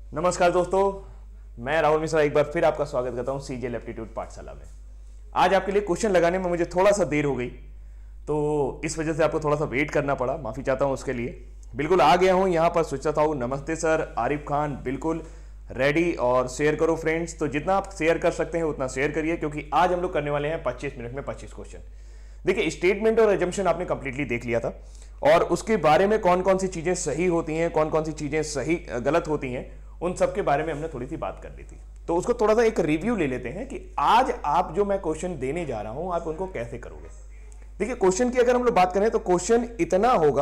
नमस्कार दोस्तों, मैं राहुल मिश्रा एक बार फिर आपका स्वागत करता हूं सीजीएल एप्टीट्यूड पाठशाला में। आज आपके लिए क्वेश्चन लगाने में मुझे थोड़ा सा देर हो गई, तो इस वजह से आपको थोड़ा सा वेट करना पड़ा, माफ़ी चाहता हूं उसके लिए। बिल्कुल आ गया हूं यहाँ पर, सोचा था नमस्ते सर, आरिफ खान बिल्कुल रेडी। और शेयर करो फ्रेंड्स, तो जितना आप शेयर कर सकते हैं उतना शेयर करिए, क्योंकि आज हम लोग करने वाले हैं 25 मिनट में 25 क्वेश्चन। देखिए, स्टेटमेंट और एजम्पशन आपने कंप्लीटली देख लिया था, और उसके बारे में कौन कौन सी चीज़ें सही होती हैं, कौन कौन सी चीज़ें सही गलत होती हैं, उन सब के बारे में हमने थोड़ी सी बात कर ली थी। तो उसको थोड़ा सा एक रिव्यू ले लेते हैं कि आज आप जो मैं क्वेश्चन देने जा रहा हूं, आप उनको कैसे करोगे। देखिए, क्वेश्चन की अगर हम लोग बात करें तो क्वेश्चन इतना होगा,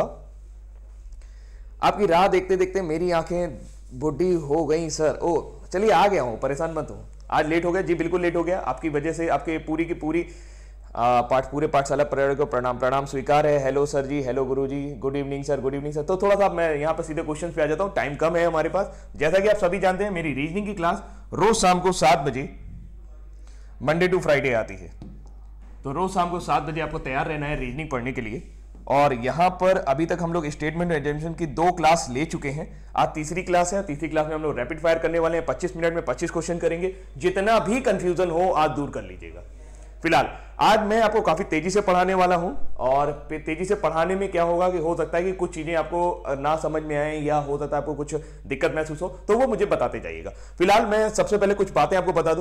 आपकी राह देखते देखते मेरी आंखें बुढ़ी हो गई सर। ओ चलिए, आ गया हूं, परेशान मत हो। आज लेट हो गया जी, बिल्कुल लेट हो गया आपकी वजह से। आपके पूरी की पूरी पूरे पाठशाला परिवार को प्रणाम स्वीकार है। Hello sir ji, hello guru ji, good evening sir, good evening sir. तो थोड़ा सा मैं यहाँ पर सीधे क्वेश्चन पे आ जाता हूँ, टाइम कम है हमारे पास। जैसा कि आप सभी जानते हैं, मेरी रीजनिंग की क्लास रोज शाम को 7 बजे मंडे टू फ्राइडे आती है। तो रोज शाम को 7 बजे आपको तैयार रहना है रीजनिंग पढ़ने के लिए। और यहाँ पर अभी तक हम लोग स्टेटमेंट और एजम्पशन की 2 क्लास ले चुके हैं। आज तीसरी क्लास है। तीसरी क्लास में हम लोग रैपिड फायर करने वाले हैं। 25 मिनट में 25 क्वेश्चन करेंगे। जितना भी कंफ्यूजन हो आज दूर कर लीजिएगा। फिलहाल आज मैं आपको काफी तेजी से पढ़ाने वाला हूं, और तेजी से पढ़ाने में क्या होगा कि हो सकता है कि कुछ चीजें आपको ना समझ में आए, या हो सकता है आपको कुछ दिक्कत महसूस हो, तो वो मुझे बताते जाइएगा। फिलहाल मैं सबसे पहले कुछ बातें आपको बता दूं।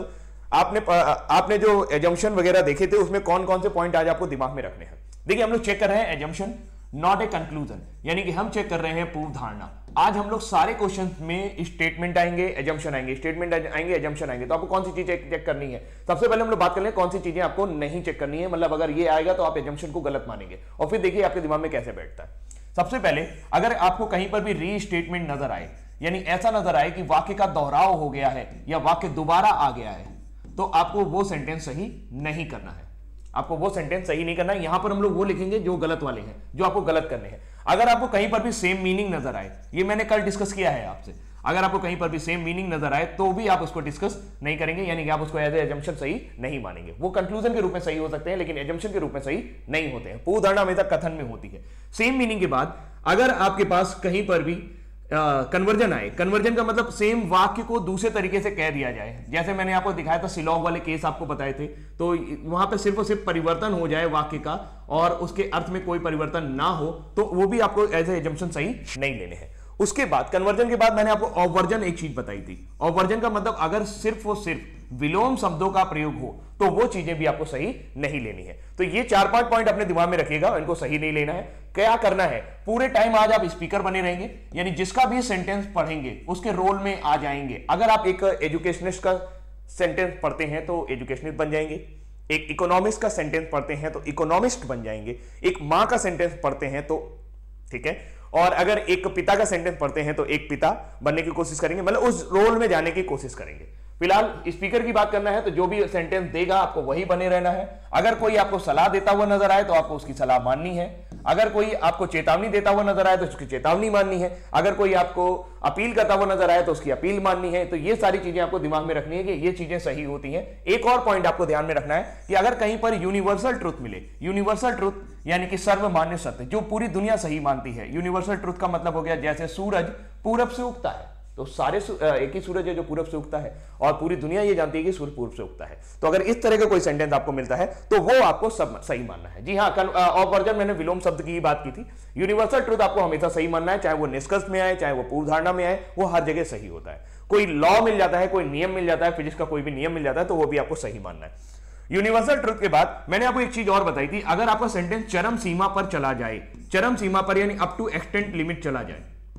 आपने जो एजम्पशन वगैरह देखे थे, उसमें कौन कौन से पॉइंट आज आपको दिमाग में रखने हैं। देखिए, हम लोग चेक कर रहे हैं एजम्पशन, नॉट ए कंक्लूजन, यानी कि हम चेक कर रहे हैं पूर्व धारणा। आज हम लोग सारे क्वेश्चन में स्टेटमेंट आएंगे, एजम्पशन आएंगे, स्टेटमेंट आएंगे, एजम्पशन आएंगे। तो आपको कौन सी चीज चेक करनी है? सबसे पहले हम लोग बात कर लें कौन सी चीजें आपको नहीं चेक करनी है। मतलब अगर ये आएगा तो आप एजम्पशन को गलत मानेंगे, और फिर देखिए आपके दिमाग में कैसे बैठता है। सबसे पहले, अगर आपको कहीं पर भी रीस्टेटमेंट नजर आए, यानी ऐसा नजर आए कि वाक्य का दोहराव हो गया है या वाक्य दोबारा आ गया है, तो आपको वो सेंटेंस सही नहीं करना है। आपको वो सेंटेंस सही नहीं करना है। यहां पर हम लोग वो लिखेंगे जो गलत वाले हैं, जो आपको गलत करने हैं। अगर आपको कहीं पर भी सेम मीनिंग नजर आए, ये मैंने कल डिस्कस किया है आपसे, अगर आपको कहीं पर भी सेम मीनिंग नजर आए तो भी आप उसको डिस्कस नहीं करेंगे, यानी कि आप उसको एज एजम्पशन सही नहीं मानेंगे। वो कंक्लूजन के रूप में सही हो सकते हैं, लेकिन एजम्पशन के रूप में सही नहीं होते हैं। पूर्व धारणा हमेशा कथन में होती है। सेम मीनिंग के बाद अगर आपके पास कहीं पर भी कन्वर्जन आए, कन्वर्जन का मतलब सेम वाक्य को दूसरे तरीके से कह दिया जाए। जैसे मैंने आपको दिखाया था, शिलोंग वाले केस आपको बताए थे, तो वहां पे सिर्फ और सिर्फ परिवर्तन हो जाए वाक्य का और उसके अर्थ में कोई परिवर्तन ना हो, तो वो भी आपको एज ए एजम्पशन सही नहीं लेने हैं। उसके बाद कन्वर्जन के बाद मैंने आपको ऑवर्जन एक चीज बताई थी। ऑवर्जन का मतलब अगर सिर्फ और सिर्फ विलोम शब्दों का प्रयोग हो तो वो चीजें भी आपको सही नहीं लेनी है। तो ये 4-5 पॉइंट अपने दिमाग में रखिएगा, इनको सही नहीं लेना है। क्या करना है, पूरे टाइम आज आप स्पीकर बने रहेंगे, यानी जिसका भी सेंटेंस पढ़ेंगे उसके रोल में आ जाएंगे। अगर आप एक एजुकेशनिस्ट का सेंटेंस पढ़ते हैं तो एजुकेशनिस्ट बन जाएंगे, एक इकोनॉमिस्ट का सेंटेंस पढ़ते हैं तो इकोनॉमिस्ट बन जाएंगे, एक मां का सेंटेंस पढ़ते हैं तो ठीक है, और अगर एक पिता का सेंटेंस पढ़ते हैं तो एक पिता बनने की कोशिश करेंगे, मतलब उस रोल में जाने की कोशिश करेंगे। फिलहाल स्पीकर की बात करना है तो जो भी सेंटेंस देगा आपको वही बने रहना है। अगर कोई आपको सलाह देता हुआ नजर आए तो आपको उसकी सलाह माननी है। अगर कोई आपको चेतावनी देता हुआ नजर आए तो उसकी चेतावनी माननी है। अगर कोई आपको अपील करता हुआ नजर आए तो उसकी अपील माननी है। तो ये सारी चीजें आपको दिमाग में रखनी है कि ये चीजें सही होती हैं। एक और पॉइंट आपको ध्यान में रखना है कि अगर कहीं पर यूनिवर्सल ट्रुथ मिले, यूनिवर्सल ट्रुथ यानी कि सर्वमान्य सत्य जो पूरी दुनिया सही मानती है। यूनिवर्सल ट्रुथ का मतलब हो गया जैसे सूरज पूरब से उगता है, तो सारे एक ही सूरज है जो पूरब से उगता है, और पूरी दुनिया ये जानती है कि सूर्य पूर्व से उगता है। तो अगर इस तरह का कोई सेंटेंस आपको मिलता है तो वो आपको सब सही मानना है। जी हाँ, ऑवर्जन मैंने विलोम शब्द की बात की थी। यूनिवर्सल ट्रुथ आपको हमेशा सही मानना है, चाहे वो निष्कर्ष में आए, चाहे वो पूर्व धारणा में आए, वो हर जगह सही होता है। कोई लॉ मिल जाता है, कोई नियम मिल जाता है, फिजिक्स का कोई भी नियम मिल जाता है, तो वो भी आपको सही मानना है। यूनिवर्सल ट्रुथ के बाद मैंने आपको एक चीज और बताई थी, अगर आपका सेंटेंस चरम सीमा पर चला जाए, चरम सीमा पर यानी अप टू एक्सटेंट लिमिट चला जाए,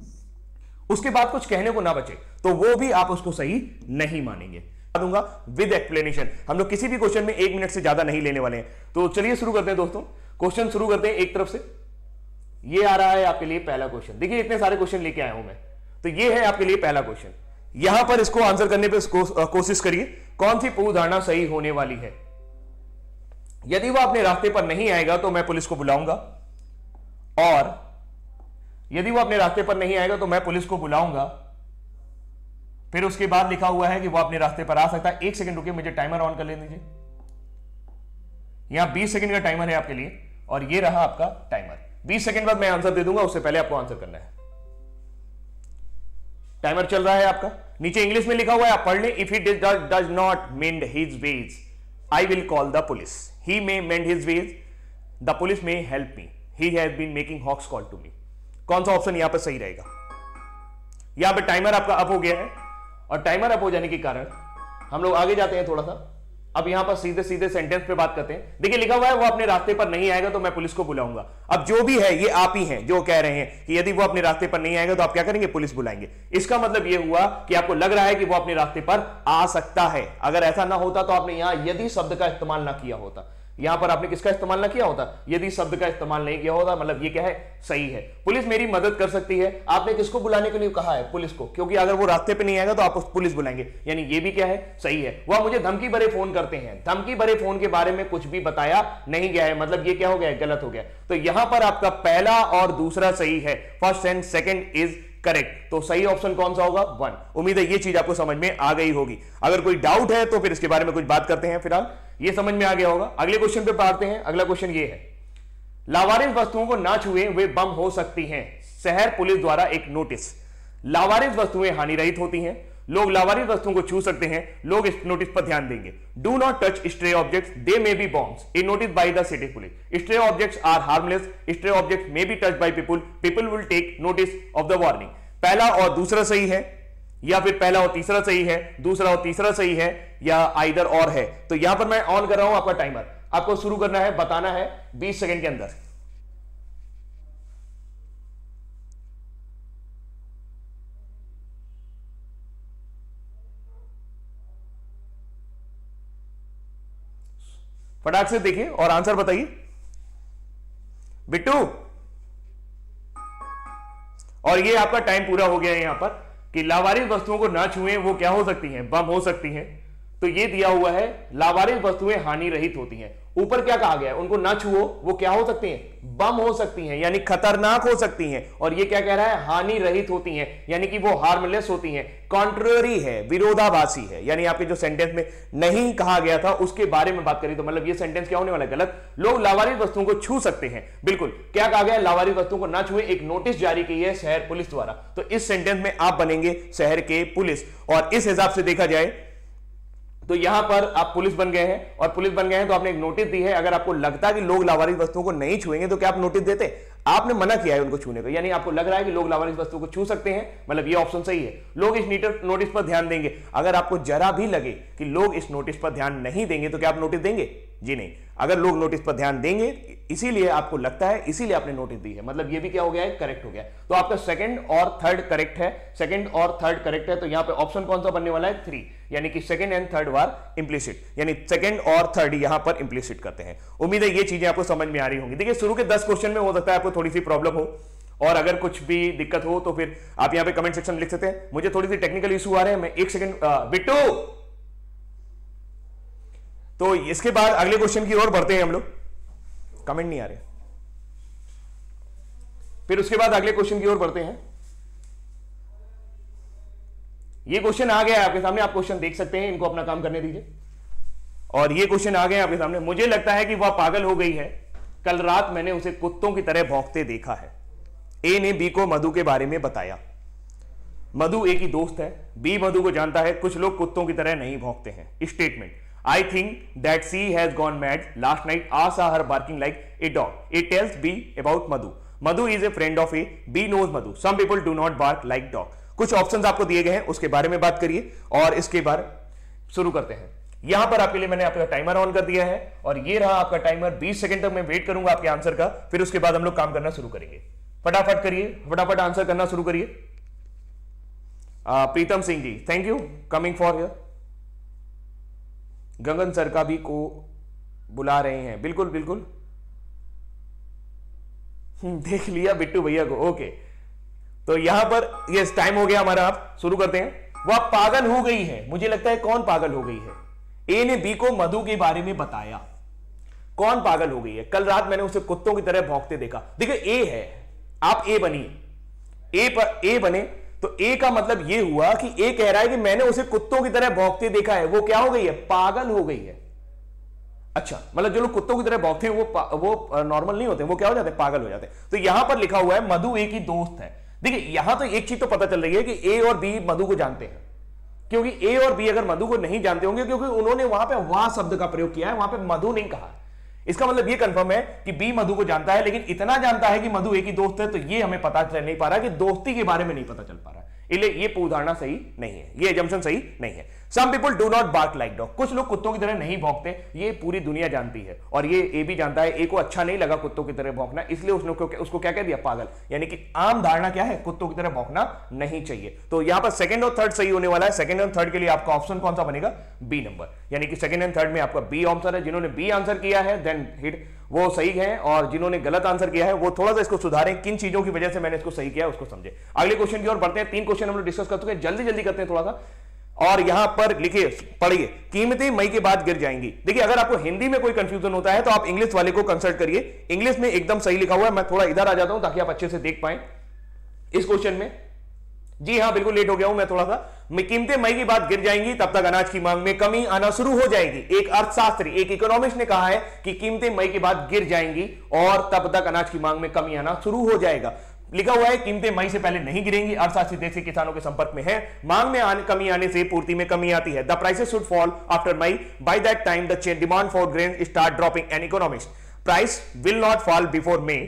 उसके बाद कुछ कहने को ना बचे, तो वो भी आप उसको सही नहीं मानेंगे। दूंगा विद एक्सप्लेनेशन। हम लोग किसी भी क्वेश्चन में 1 मिनट से ज्यादा नहीं लेने वाले हैं। तो चलिए शुरू करते हैं दोस्तों, क्वेश्चन शुरू करते हैं एक तरफ से। ये आ रहा है आपके लिए पहला क्वेश्चन। देखिए, इतने सारे क्वेश्चन लेके आया हूं मैं, तो ये है आपके लिए पहला क्वेश्चन। यहां पर इसको आंसर करने पर कोशिश करिए, कौन सी पूर्व धारणा सही होने वाली है। यदि वो अपने रास्ते पर नहीं आएगा तो मैं पुलिस को बुलाऊंगा, और यदि वो अपने रास्ते पर नहीं आएगा तो मैं पुलिस को बुलाऊंगा। फिर उसके बाद लिखा हुआ है कि वो अपने रास्ते पर आ सकता है। 1 सेकंड रुकिए, मुझे टाइमर ऑन कर लेने दीजिए। यहां 20 सेकंड का टाइमर है आपके लिए, और ये रहा आपका टाइमर। 20 सेकंड बाद मैं आंसर दे दूंगा, उससे पहले आपको आंसर करना है। टाइमर चल रहा है आपका, नीचे इंग्लिश में लिखा हुआ है, आप पढ़ लें। If he does not mend his ways I will call the police, he may mend his ways, the police may help me, he has been making hoax call to me. कौन सा option यहां पर सही रहेगा? यहां पर timer आपका up हो गया है, और टाइमर अप हो जाने के कारण हम लोग आगे जाते हैं थोड़ा सा। अब यहां पर सीधे सीधे सेंटेंस पे बात करते हैं। देखिए लिखा हुआ है वो अपने रास्ते पर नहीं आएगा तो मैं पुलिस को बुलाऊंगा। अब जो भी है ये आप ही हैं जो कह रहे हैं कि यदि वो अपने रास्ते पर नहीं आएगा तो आप क्या करेंगे? पुलिस बुलाएंगे। इसका मतलब ये हुआ कि आपको लग रहा है कि वो अपने रास्ते पर आ सकता है। अगर ऐसा ना होता तो आपने यहां यदि शब्द का इस्तेमाल ना किया होता, यहां पर आपने किसका इस्तेमाल ना किया होता? यदि शब्द का इस्तेमाल नहीं किया होता। मतलब ये क्या है? सही है। पुलिस मेरी मदद कर सकती है। आपने किसको बुलाने के लिए कहा है? पुलिस को, क्योंकि अगर वो रास्ते पे नहीं आएगा तो आप पुलिस बुलाएंगे, यानी ये भी क्या है? सही है। वह मुझे धमकी भरे फोन करते हैं, धमकी भरे फोन के बारे में कुछ भी बताया नहीं गया है, मतलब ये क्या हो गया? गलत हो गया। तो यहां पर आपका पहला और दूसरा सही है, first and second is correct. तो सही ऑप्शन कौन सा होगा? 1। उम्मीद है ये चीज आपको समझ में आ गई होगी। अगर कोई डाउट है तो फिर इसके बारे में कुछ बात करते हैं। फिलहाल ये समझ में आ गया होगा। अगले क्वेश्चन पे पढ़ते हैं। अगला क्वेश्चन ये है, लावारिस वस्तुओं को ना छुए वे बम हो सकती हैं। शहर पुलिस द्वारा एक नोटिस। लावारिस वस्तुएं हानि रहित होती हैं, लोग लावारिस वस्तुओं को छू सकते हैं, लोग इस नोटिस पर ध्यान देंगे। Do not touch stray objects, they may be bombs. A notice by the city police. Stray objects are harmless, stray objects may be touched by people, people will take notice of the warning. पहला और दूसरा सही है, या फिर पहला और तीसरा सही है, दूसरा और तीसरा सही है, या आइदर और है। तो यहां पर मैं ऑन कर रहा हूं आपका टाइमर। आपको शुरू करना है, बताना है 20 सेकंड के अंदर। फटाक से देखिए और आंसर बताइए। बिट्टू, और ये आपका टाइम पूरा हो गया है यहां पर कि लावारिस वस्तुओं को ना छुएं वो क्या हो सकती हैं? बम हो सकती हैं। तो ये दिया हुआ है लावारिस वस्तुएं हानि रहित होती हैं। ऊपर क्या कहा गया है? उनको ना छुओ, वो क्या हो सकती हैं? बम हो सकती हैं, यानी खतरनाक हो सकती हैं। और ये क्या कह रहा है? हानि रहित होती हैं, यानी कि वो हार्मलेस होती हैं। कॉन्ट्ररी है, विरोधाभासी है, यानी आपके जो सेंटेंस में नहीं कहा गया था उसके बारे में बात करी। तो मतलब ये सेंटेंस क्या होने वाला है? गलत। लोग लावारिस वस्तुओं को छू सकते हैं, बिल्कुल। क्या कहा गया? लावारिस वस्तुओं को ना छुए, एक नोटिस जारी की है शहर पुलिस द्वारा। तो इस सेंटेंस में आप बनेंगे शहर के पुलिस। और इस हिसाब से देखा जाए तो यहां पर आप पुलिस बन गए हैं, और पुलिस बन गए हैं तो आपने एक नोटिस दी है। अगर आपको लगता है कि लोग लावारिस वस्तुओं को नहीं छुएंगे तो क्या आप नोटिस देते? आपने मना किया है उनको छूने को, यानी आपको लग रहा है कि लोग लावारिस वस्तुओं को छू सकते हैं, मतलब ये ऑप्शन सही है। लोग इस नोटिस पर ध्यान देंगे। अगर आपको जरा भी लगे कि लोग इस नोटिस पर ध्यान नहीं देंगे तो क्या आप नोटिस देंगे? जी नहीं। अगर लोग नोटिस पर ध्यान देंगे, इसीलिए आपको लगता है, इसीलिए आपने नोटिस दी है, मतलब ये भी क्या हो गया है? करेक्ट हो गया। तो आपका सेकंड और थर्ड करेक्ट है, सेकंड और थर्ड करेक्ट है। तो यहां पे ऑप्शन कौन सा बनने वाला है? 3, यानी कि second and third were implicit, यानी सेकंड और थर्ड यहां पर इंप्लिसिट करते हैं। उम्मीद है ये चीजें आपको समझ में आ रही होंगी। देखिए शुरू के 10 क्वेश्चन में हो सकता है आपको थोड़ी सी प्रॉब्लम हो, और अगर कुछ भी दिक्कत हो तो फिर आप यहां पे कमेंट सेक्शन में लिख सकते हैं। मुझे थोड़ी सी टेक्निकल इशू आ रहे हैं, मैं 1 सेकंड। बिट्टू, तो इसके बाद अगले क्वेश्चन की ओर बढ़ते हैं हम लोग। कमेंट नहीं आ रहे, फिर उसके बाद अगले क्वेश्चन की ओर बढ़ते हैं। ये क्वेश्चन आ गया है आपके सामने, आप क्वेश्चन देख सकते हैं, इनको अपना काम करने दीजिए। और ये क्वेश्चन आ गए आपके सामने। मुझे लगता है कि वह पागल हो गई है, कल रात मैंने उसे कुत्तों की तरह भौंकते देखा है। ए ने बी को मधु के बारे में बताया। मधु ए की दोस्त है, बी मधु को जानता है। कुछ लोग कुत्तों की तरह नहीं भौंकते हैं। Statement, I think that she has gone mad. Last night I saw her barking like a dog. It tells B about Madhu. Madhu is a friend of A. B knows Madhu. Some people do not bark like dog. कुछ options आपको दिए गए हैं, उसके बारे में बात करिए और इसके बारे शुरू करते हैं। यहां पर आपके लिए मैंने आपका टाइमर ऑन कर दिया है, और ये रहा आपका टाइमर। 20 सेकंड तक मैं वेट करूंगा आपके आंसर का, फिर उसके बाद हम लोग काम करना शुरू करेंगे। फटाफट करिए, फटाफट आंसर करना शुरू करिए। Pritam Singh ji, thank you coming for here. Gagan sir का भी को बुला रहे हैं, बिल्कुल बिल्कुल। देख लिया बिट्टू भैया को, ओके। तो यहां पर ये टाइम हो गया हमारा, आप शुरू करते हैं। वह पागल हो गई है, मुझे लगता है कौन पागल हो गई है? ए ने बी को मधु के बारे में बताया। कौन पागल हो गई है? कल रात मैंने उसे कुत्तों की तरह भौंकते देखा। देखिए ए है, आप ए बनिए, ए पर ए बने तो ए का मतलब ये हुआ कि ए कह रहा है कि मैंने उसे कुत्तों की तरह भौंकते देखा है। वो क्या हो गई है? पागल हो गई है। अच्छा, मतलब जो लोग कुत्तों की तरह भौंकते हैं वो नॉर्मल नहीं होते, वो क्या हो जाते हैं? पागल हो जाते हैं। तो यहां पर लिखा हुआ है मधु ए की दोस्त है। देखिए यहां तो एक चीज तो पता चल रही है कि ए और बी मधु को जानते हैं, क्योंकि ए और बी अगर मधु को नहीं जानते होंगे, क्योंकि उन्होंने वहां पे वाह शब्द का प्रयोग किया है, वहां पे मधु नहीं कहा। इसका मतलब ये कंफर्म है कि बी मधु को जानता है, लेकिन इतना जानता है कि मधु एक ही दोस्त है, तो ये हमें पता चल नहीं पा रहा कि दोस्ती के बारे में नहीं पता चल पा रहा है, इसलिए ये उदाहरण सही नहीं है, ये एजम्पशन सही नहीं है। Some people do not bark like dog, कुछ लोग कुत्तों की तरह नहीं भौंकते, ये पूरी दुनिया जानती है, और ये ए भी जानता है, ए को अच्छा नहीं लगा कुत्तों की तरह भौंकना, इसलिए उसने उसको क्या कह दिया, पागल। यानी कि आम धारणा क्या है, कुत्तों की तरह भौंकना नहीं चाहिए। तो यहां पर सेकंड और थर्ड सही होने वाला है। सेकंड और थर्ड के लिए आपका ऑप्शन कौन सा बनेगा, बी नंबर, यानी कि सेकंड एंड थर्ड में आपका बी आंसर है। जिन्होंने बी आंसर किया है देन हिट वो सही है, और जिन्होंने गलत आंसर किया है वो थोड़ा सा इसको सुधारें, किन चीजों की वजह से मैंने इसको सही किया उसको समझे। अगले क्वेश्चन की ओर बढ़ते हैं। 3 क्वेश्चन हम लोग डिस्कस कर चुके हैं, जल्दी जल्दी करते हैं थोड़ा सा। और यहां पर लिखिए, पढ़िए, कीमतें मई के बाद गिर जाएंगी। देखिए अगर आपको हिंदी में कोई कंफ्यूजन होता है तो आप इंग्लिश वाले को कंसल्ट करिए, इंग्लिश में एकदम सही लिखा हुआ है। मैं थोड़ा इधर आ जाता हूं ताकि आप अच्छे से देख पाए इस क्वेश्चन में। जी हां, बिल्कुल लेट हो गया हूं मैं थोड़ा सा। कीमतें मई की बात गिर जाएंगी, तब तक अनाज की मांग में कमी आना शुरू हो जाएगी। एक अर्थशास्त्री, एक इकोनॉमिस्ट ने कहा है कि कीमतें मई की बाद गिर जाएंगी और तब तक अनाज की मांग में कमी आना शुरू हो जाएगा। लिखा हुआ है कीमतें मई से पहले नहीं गिरेंगी, अर्थशास्त्री देश के किसानों के संपर्क में है, मांग में कमी आने से पूर्ति में कमी आती है। The prices should fall after May, by that time the demand for grain start dropping. An economist, price will not fall before May,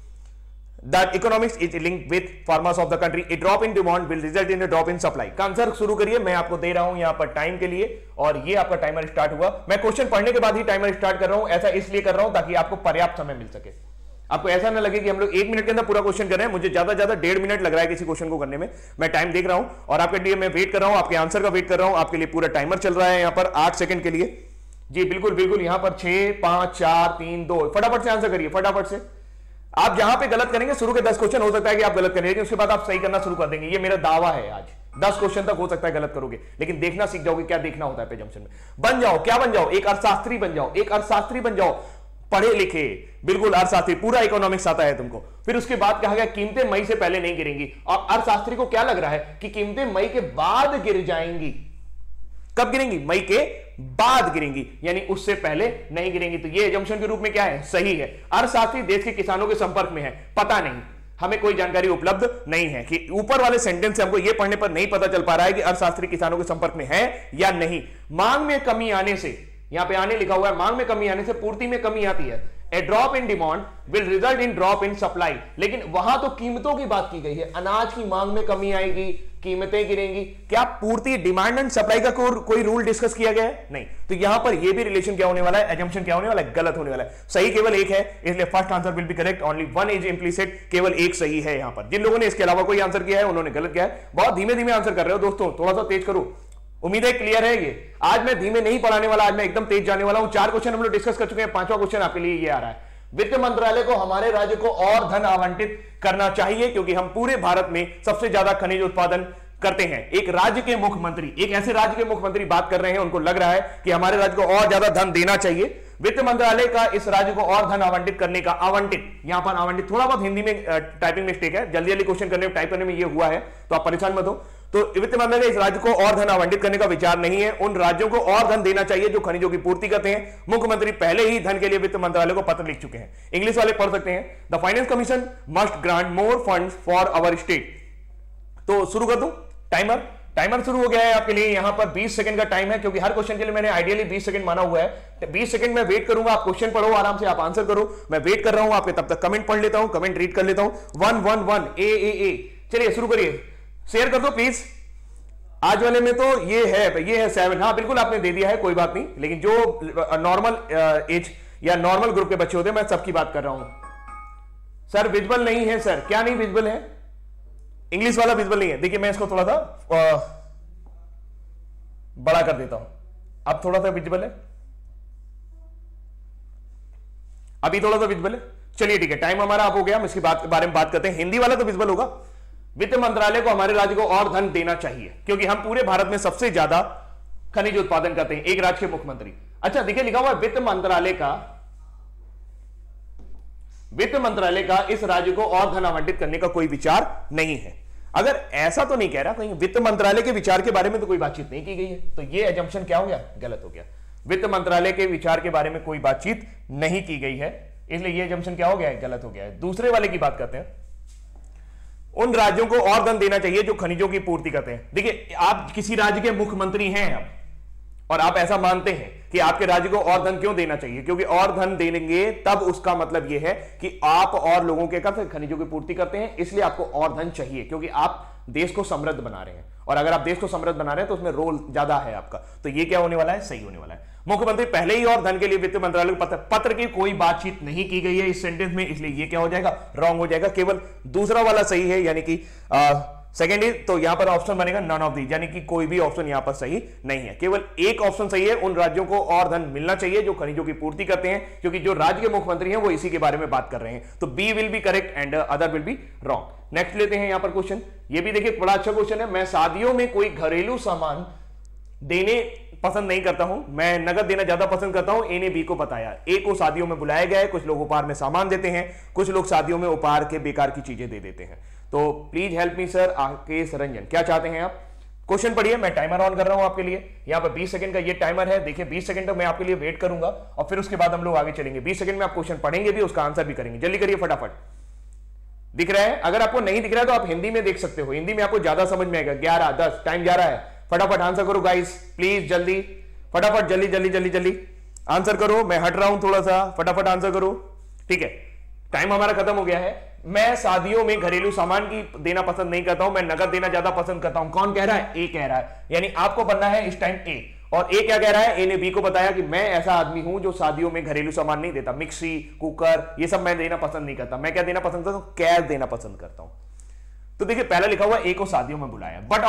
that economics is linked with farmers of the country, a drop in demand will result in a drop in supply। का answer शुरू करिए, मैं आपको दे रहा हूं यहां पर time के लिए, और ये आपका टाइमर स्टार्ट हुआ। मैं क्वेश्चन पढ़ने के बाद ही टाइमर स्टार्ट कर रहा हूं, ऐसा इसलिए कर रहा हूं ताकि आपको पर्याप्त समय मिल सके। आपको ऐसा ना लगे कि हम लोग 1 मिनट के अंदर पूरा क्वेश्चन कर रहे हैं, मुझे ज्यादा 1.5 मिनट लग रहा है किसी क्वेश्चन को करने में। मैं टाइम देख रहा हूं और आपके लिए मैं वेट कर रहा हूं, आपके आंसर का वेट कर रहा हूं। आपके लिए पूरा टाइमर चल रहा है यहां पर 8 सेकंड के लिए। जी बिल्कुल बिल्कुल, यहां पर 6 5 4 3 2, फटाफट से आंसर करिए, फटाफट से। आप जहां पे गलत करेंगे, शुरू के 10 क्वेश्चन हो सकता है कि आप गलत करेंगे, लेकिन उसके बाद आप सही करना शुरू कर देंगे, ये मेरा दावा है। आज 10 क्वेश्चन तक हो सकता है गलत करोगे, लेकिन देखना सीख जाओगे क्या देखना होता है पे जंक्शन में। बन जाओ, क्या बन जाओ, एक अर्थशास्त्री बन जाओ, एक अर्थशास्त्री बन जाओ, पढ़े लिखे, बिल्कुल अर्थशास्त्री, पूरा इकोनॉमिक्स आता है तुमको। फिर उसके बाद कहा गया कीमतें मई से पहले नहीं गिरेंगी, और अर्थशास्त्री को क्या लग रहा है कि कीमतें मई के बाद गिर जाएंगी। कब गिरेंगी, मई के बाद गिरेंगी, यानी उससे पहले नहीं गिरेंगी। तो ये एजम्पशन के रूप में क्या है, सही है। अर्थशास्त्री देश के किसानों के संपर्क में है, पता नहीं, हमें कोई जानकारी उपलब्ध नहीं है कि ऊपर वाले सेंटेंस से हमको ये पढ़ने पर नहीं पता चल पा रहा है कि अर्थशास्त्री किसानों के संपर्क में है या नहीं। मांग में कमी आने से, यहां पे आने लिखा हुआ है, मांग में कमी आने से पूर्ति में कमी आती है। A drop in demand will result in drop in supply, लेकिन वहां तो कीमतों की बात की गई है, अनाज की मांग में कमी आएगी, कीमतें गिरेंगी। क्या पूर्ति, डिमांड एंड सप्लाई का कोई रूल डिस्कस किया गया है, नहीं। तो यहां पर यह भी रिलेशन क्या होने वाला है, एजम्पशन क्या होने वाला है, गलत होने वाला है। सही केवल एक है, इसलिए first answer will be correct, only one is implicit, केवल एक सही है यहां पर। जिन लोगों ने इसके अलावा कोई आंसर किया है उन्होंने गलत किया है। बहुत धीमे धीमे आंसर कर रहे हो दोस्तों, थोड़ा सा तेज करो। उम्मीद है क्लियर है ये। आज मैं धीमे नहीं पढ़ाने वाला, आज मैं एकदम तेज जाने वाला हूं। 4 क्वेश्चन हम लोग डिस्कस कर चुके हैं, 5वां क्वेश्चन आपके लिए ये आ रहा है। वित्त मंत्रालय को हमारे राज्य को और धन आवंटित करना चाहिए, क्योंकि हम पूरे भारत में सबसे ज्यादा खनिज उत्पादन करते हैं। एक राज्य के मुख्यमंत्री, एक ऐसे राज्य के मुख्यमंत्री बात कर रहे हैं, उनको लग रहा है कि हमारे राज्य को और ज्यादा धन देना चाहिए। वित्त मंत्रालय का इस राज्य को और धन आवंटित करने का, आवंटित, यहां पर आवंटित थोड़ा बहुत हिंदी में टाइपिंग मिस्टेक है, जल्दी जल्दी क्वेश्चन करने में, टाइप करने में ये हुआ है, तो आप परेशान मत हो। तो वित्त मंत्रालय इस राज्य को और धन आवंटित करने का विचार नहीं है, उन राज्यों को और धन देना चाहिए जो खनिजों की पूर्ति करते हैं। मुख्यमंत्री पहले ही धन के लिए वित्त मंत्रालय को पत्र लिख चुके हैं, इंग्लिश वाले पढ़ सकते हैं। The finance commission must grant more funds for our state. तो शुरू कर दूं टाइमर, टाइमर शुरू हो गया है आपके लिए। यहां पर 20 सेकंड का टाइम है, क्योंकि हर क्वेश्चन के लिए मैंने आइडियली 20 सेकंड माना हुआ है। 20 सेकंड में वेट करूंगा, आप क्वेश्चन पढ़ो आराम से, आप आंसर करो, मैं वेट कर रहा हूं आपके, तब तक कमेंट पढ़ लेता हूं, कमेंट रीड कर लेता हूं। 111 ए। चलिए शुरू करिए, शेयर कर दो प्लीज। आज वाले में तो ये है 7, हाँ बिल्कुल आपने दे दिया है, कोई बात नहीं, लेकिन जो नॉर्मल एज या नॉर्मल ग्रुप के बच्चे होते हैं, मैं सबकी बात कर रहा हूं। सर विजिबल नहीं है, सर क्या नहीं विजिबल है, इंग्लिश वाला विजिबल नहीं है। देखिए मैं इसको थोड़ा सा बड़ा कर देता हूं, अब थोड़ा सा विजिबल है, अभी थोड़ा सा विजिबल है। चलिए ठीक है, टाइम हमारा अब हो गया, हम इसके बारे में बात करते हैं। हिंदी वाला तो विजिबल होगा। वित्त मंत्रालय को हमारे राज्य को और धन देना चाहिए, क्योंकि हम पूरे भारत में सबसे ज्यादा खनिज उत्पादन करते हैं, एक राज्य के मुख्यमंत्री। अच्छा देखिए लिखा हुआ वित्त मंत्रालय का इस राज्य को और धन आवंटित करने का कोई विचार नहीं है। अगर ऐसा तो नहीं कह रहा, कहीं वित्त मंत्रालय के विचार के बारे में तो कोई बातचीत नहीं की गई है, तो ये एजम्पशन क्या हो गया, गलत हो गया। वित्त मंत्रालय के विचार के बारे में कोई बातचीत नहीं की गई है, इसलिए ये एजम्पशन क्या हो गया है, गलत हो गया है। दूसरे वाले की बात करते हैं। उन राज्यों को और धन देना चाहिए जो खनिजों की पूर्ति करते हैं। देखिए, आप किसी राज्य के मुख्यमंत्री हैं अब, और आप ऐसा मानते हैं कि आपके राज्य को और धन क्यों देना चाहिए, क्योंकि और धन देंगे तब उसका मतलब यह है कि आप और लोगों के खनिजों की पूर्ति करते हैं, इसलिए आपको और धन चाहिए, क्योंकि आप देश को समृद्ध बना रहे हैं। और अगर आप देश को समृद्ध बना रहे हैं तो उसमें रोल ज्यादा है आपका। तो ये क्या होने वाला है, सही होने वाला है। मुख्यमंत्री पहले ही और धन के लिए वित्त मंत्रालय को पत्र की कोई बातचीत नहीं की गई है इस सेंटेंस में, इसलिए ये क्या हो जाएगा, रॉन्ग हो जाएगा। केवल दूसरा वाला सही है, यानी कि सेकेंड इज, तो यहां पर ऑप्शन बनेगा नन ऑफ दीज, यानी कि कोई भी ऑप्शन यहां पर सही नहीं है। केवल एक ऑप्शन सही है, उन राज्यों को और धन मिलना चाहिए जो खनिजों की पूर्ति करते हैं, क्योंकि जो राज्य के मुख्यमंत्री हैं वो इसी के बारे में बात कर रहे हैं। तो B will be correct and other will be wrong. Next लेते हैं यहां पर क्वेश्चन, ये भी देखिए बड़ा अच्छा क्वेश्चन है। मैं शादियों में कोई घरेलू सामान देने पसंद नहीं करता हूं, मैं नगद देना ज्यादा पसंद करता हूं। ए ने बी को बताया, ए को शादियों में बुलाया गया है, कुछ लोग उपहार में सामान देते हैं, कुछ लोग शादियों में उपहार के बेकार की चीजें दे देते हैं। तो please help me sir, Akesh Ranjan, क्या चाहते हैं आप? क्वेश्चन पढ़िए, मैं टाइमर ऑन कर रहा हूं आपके लिए। यहां पर 20 सेकंड का ये टाइमर है, देखिए 20 सेकंड तक मैं आपके लिए वेट करूंगा और फिर उसके बाद हम लोग आगे चलेंगे। 20 सेकंड में आप क्वेश्चन पढ़ेंगे भी, उसका आंसर भी करेंगे। जल्दी करिए फटाफट। दिख रहा है? अगर आपको नहीं दिख रहा है तो आप हिंदी में देख सकते हो, हिंदी में आपको ज्यादा समझ में आएगा। 11, 10 टाइम जा रहा है, फटाफट आंसर करो गाइस, प्लीज जल्दी, फटाफट जल्दी जल्दी जल्दी जल्दी आंसर करो। मैं हट रहा हूं थोड़ा सा, फटाफट आंसर करो। ठीक है, टाइम हमारा खत्म हो गया है। मैं शादियों में घरेलू सामान की देना पसंद नहीं करता हूं, मैं नगद देना ज्यादा पसंद करता हूं। कौन कह रहा है? ए कह रहा है, यानी आपको बनना है इस टाइम ए। और ए क्या कह रहा है? ए ने बी को बताया कि मैं ऐसा आदमी हूं जो शादियों में घरेलू सामान नहीं देता, मिक्सी, कुकर, ये सब मैं देना पसंद नहीं करता। मैं क्या देना पसंद करता हूं? कैश देना पसंद करता हूं। तो देखिए पहला लिखा हुआ ए को शादियों में बुलाया, बट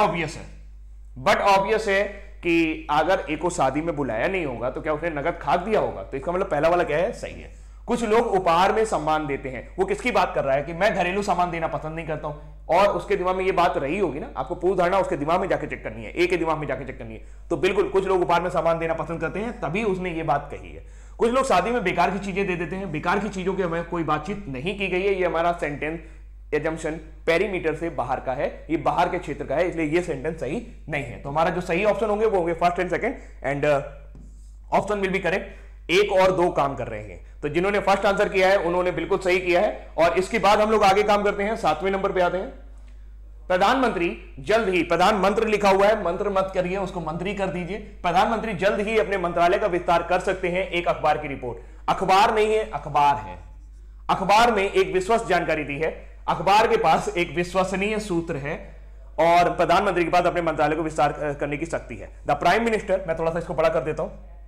ऑब्वियस है कि अगर ए को शादी में बुलाया नहीं होगा तो क्या उसने नगद खाद दिया होगा? तो इसका मतलब पहला वाला क्या है, सही है। कुछ लोग उपहार में सम्मान देते हैं, वो किसकी बात कर रहा है कि मैं घरेलू सामान देना पसंद नहीं करता हूं, और उसके दिमाग में ये बात रही होगी ना, आपको पूर्व धारणा उसके दिमाग में जाके चेक करनी है, ए के दिमाग में जाके चेक करनी है। तो बिल्कुल कुछ लोग उपहार में सामान देना पसंद करते हैं, तभी उसने ये बात कही है। कुछ लोग शादी में बेकार की चीजें दे देते हैं, बेकार की चीजों की हमें कोई बातचीत नहीं की गई है। ये हमारा सेंटेंस एजम्पशन पेरीमीटर से बाहर का है, ये बाहर के क्षेत्र का है, इसलिए ये सेंटेंस सही नहीं है। तो हमारा जो सही ऑप्शन होंगे वो होंगे first and second, and option will be correct. 1 और 2 काम कर रहे हैं, तो जिन्होंने फर्स्ट आंसर किया है उन्होंने बिल्कुल सही किया है। और इसके बाद हम लोग आगे काम करते हैं, 7वें नंबर पे आते हैं। प्रधानमंत्री जल्द ही, प्रधानमंत्री लिखा हुआ है, मंत्र मत करिए, उसको मंत्री कर दीजिए। प्रधानमंत्री जल्द ही अपने मंत्रालय का विस्तार कर सकते हैं, एक अखबार की रिपोर्ट। अखबार नहीं है, अखबार है। अखबार में एक विश्वस्त जानकारी दी है, अखबार के पास एक विश्वसनीय सूत्र है, और प्रधानमंत्री के पास अपने मंत्रालय को विस्तार करने की शक्ति है। द प्राइम मिनिस्टर, मैं थोड़ा सा इसको बड़ा कर देता हूं।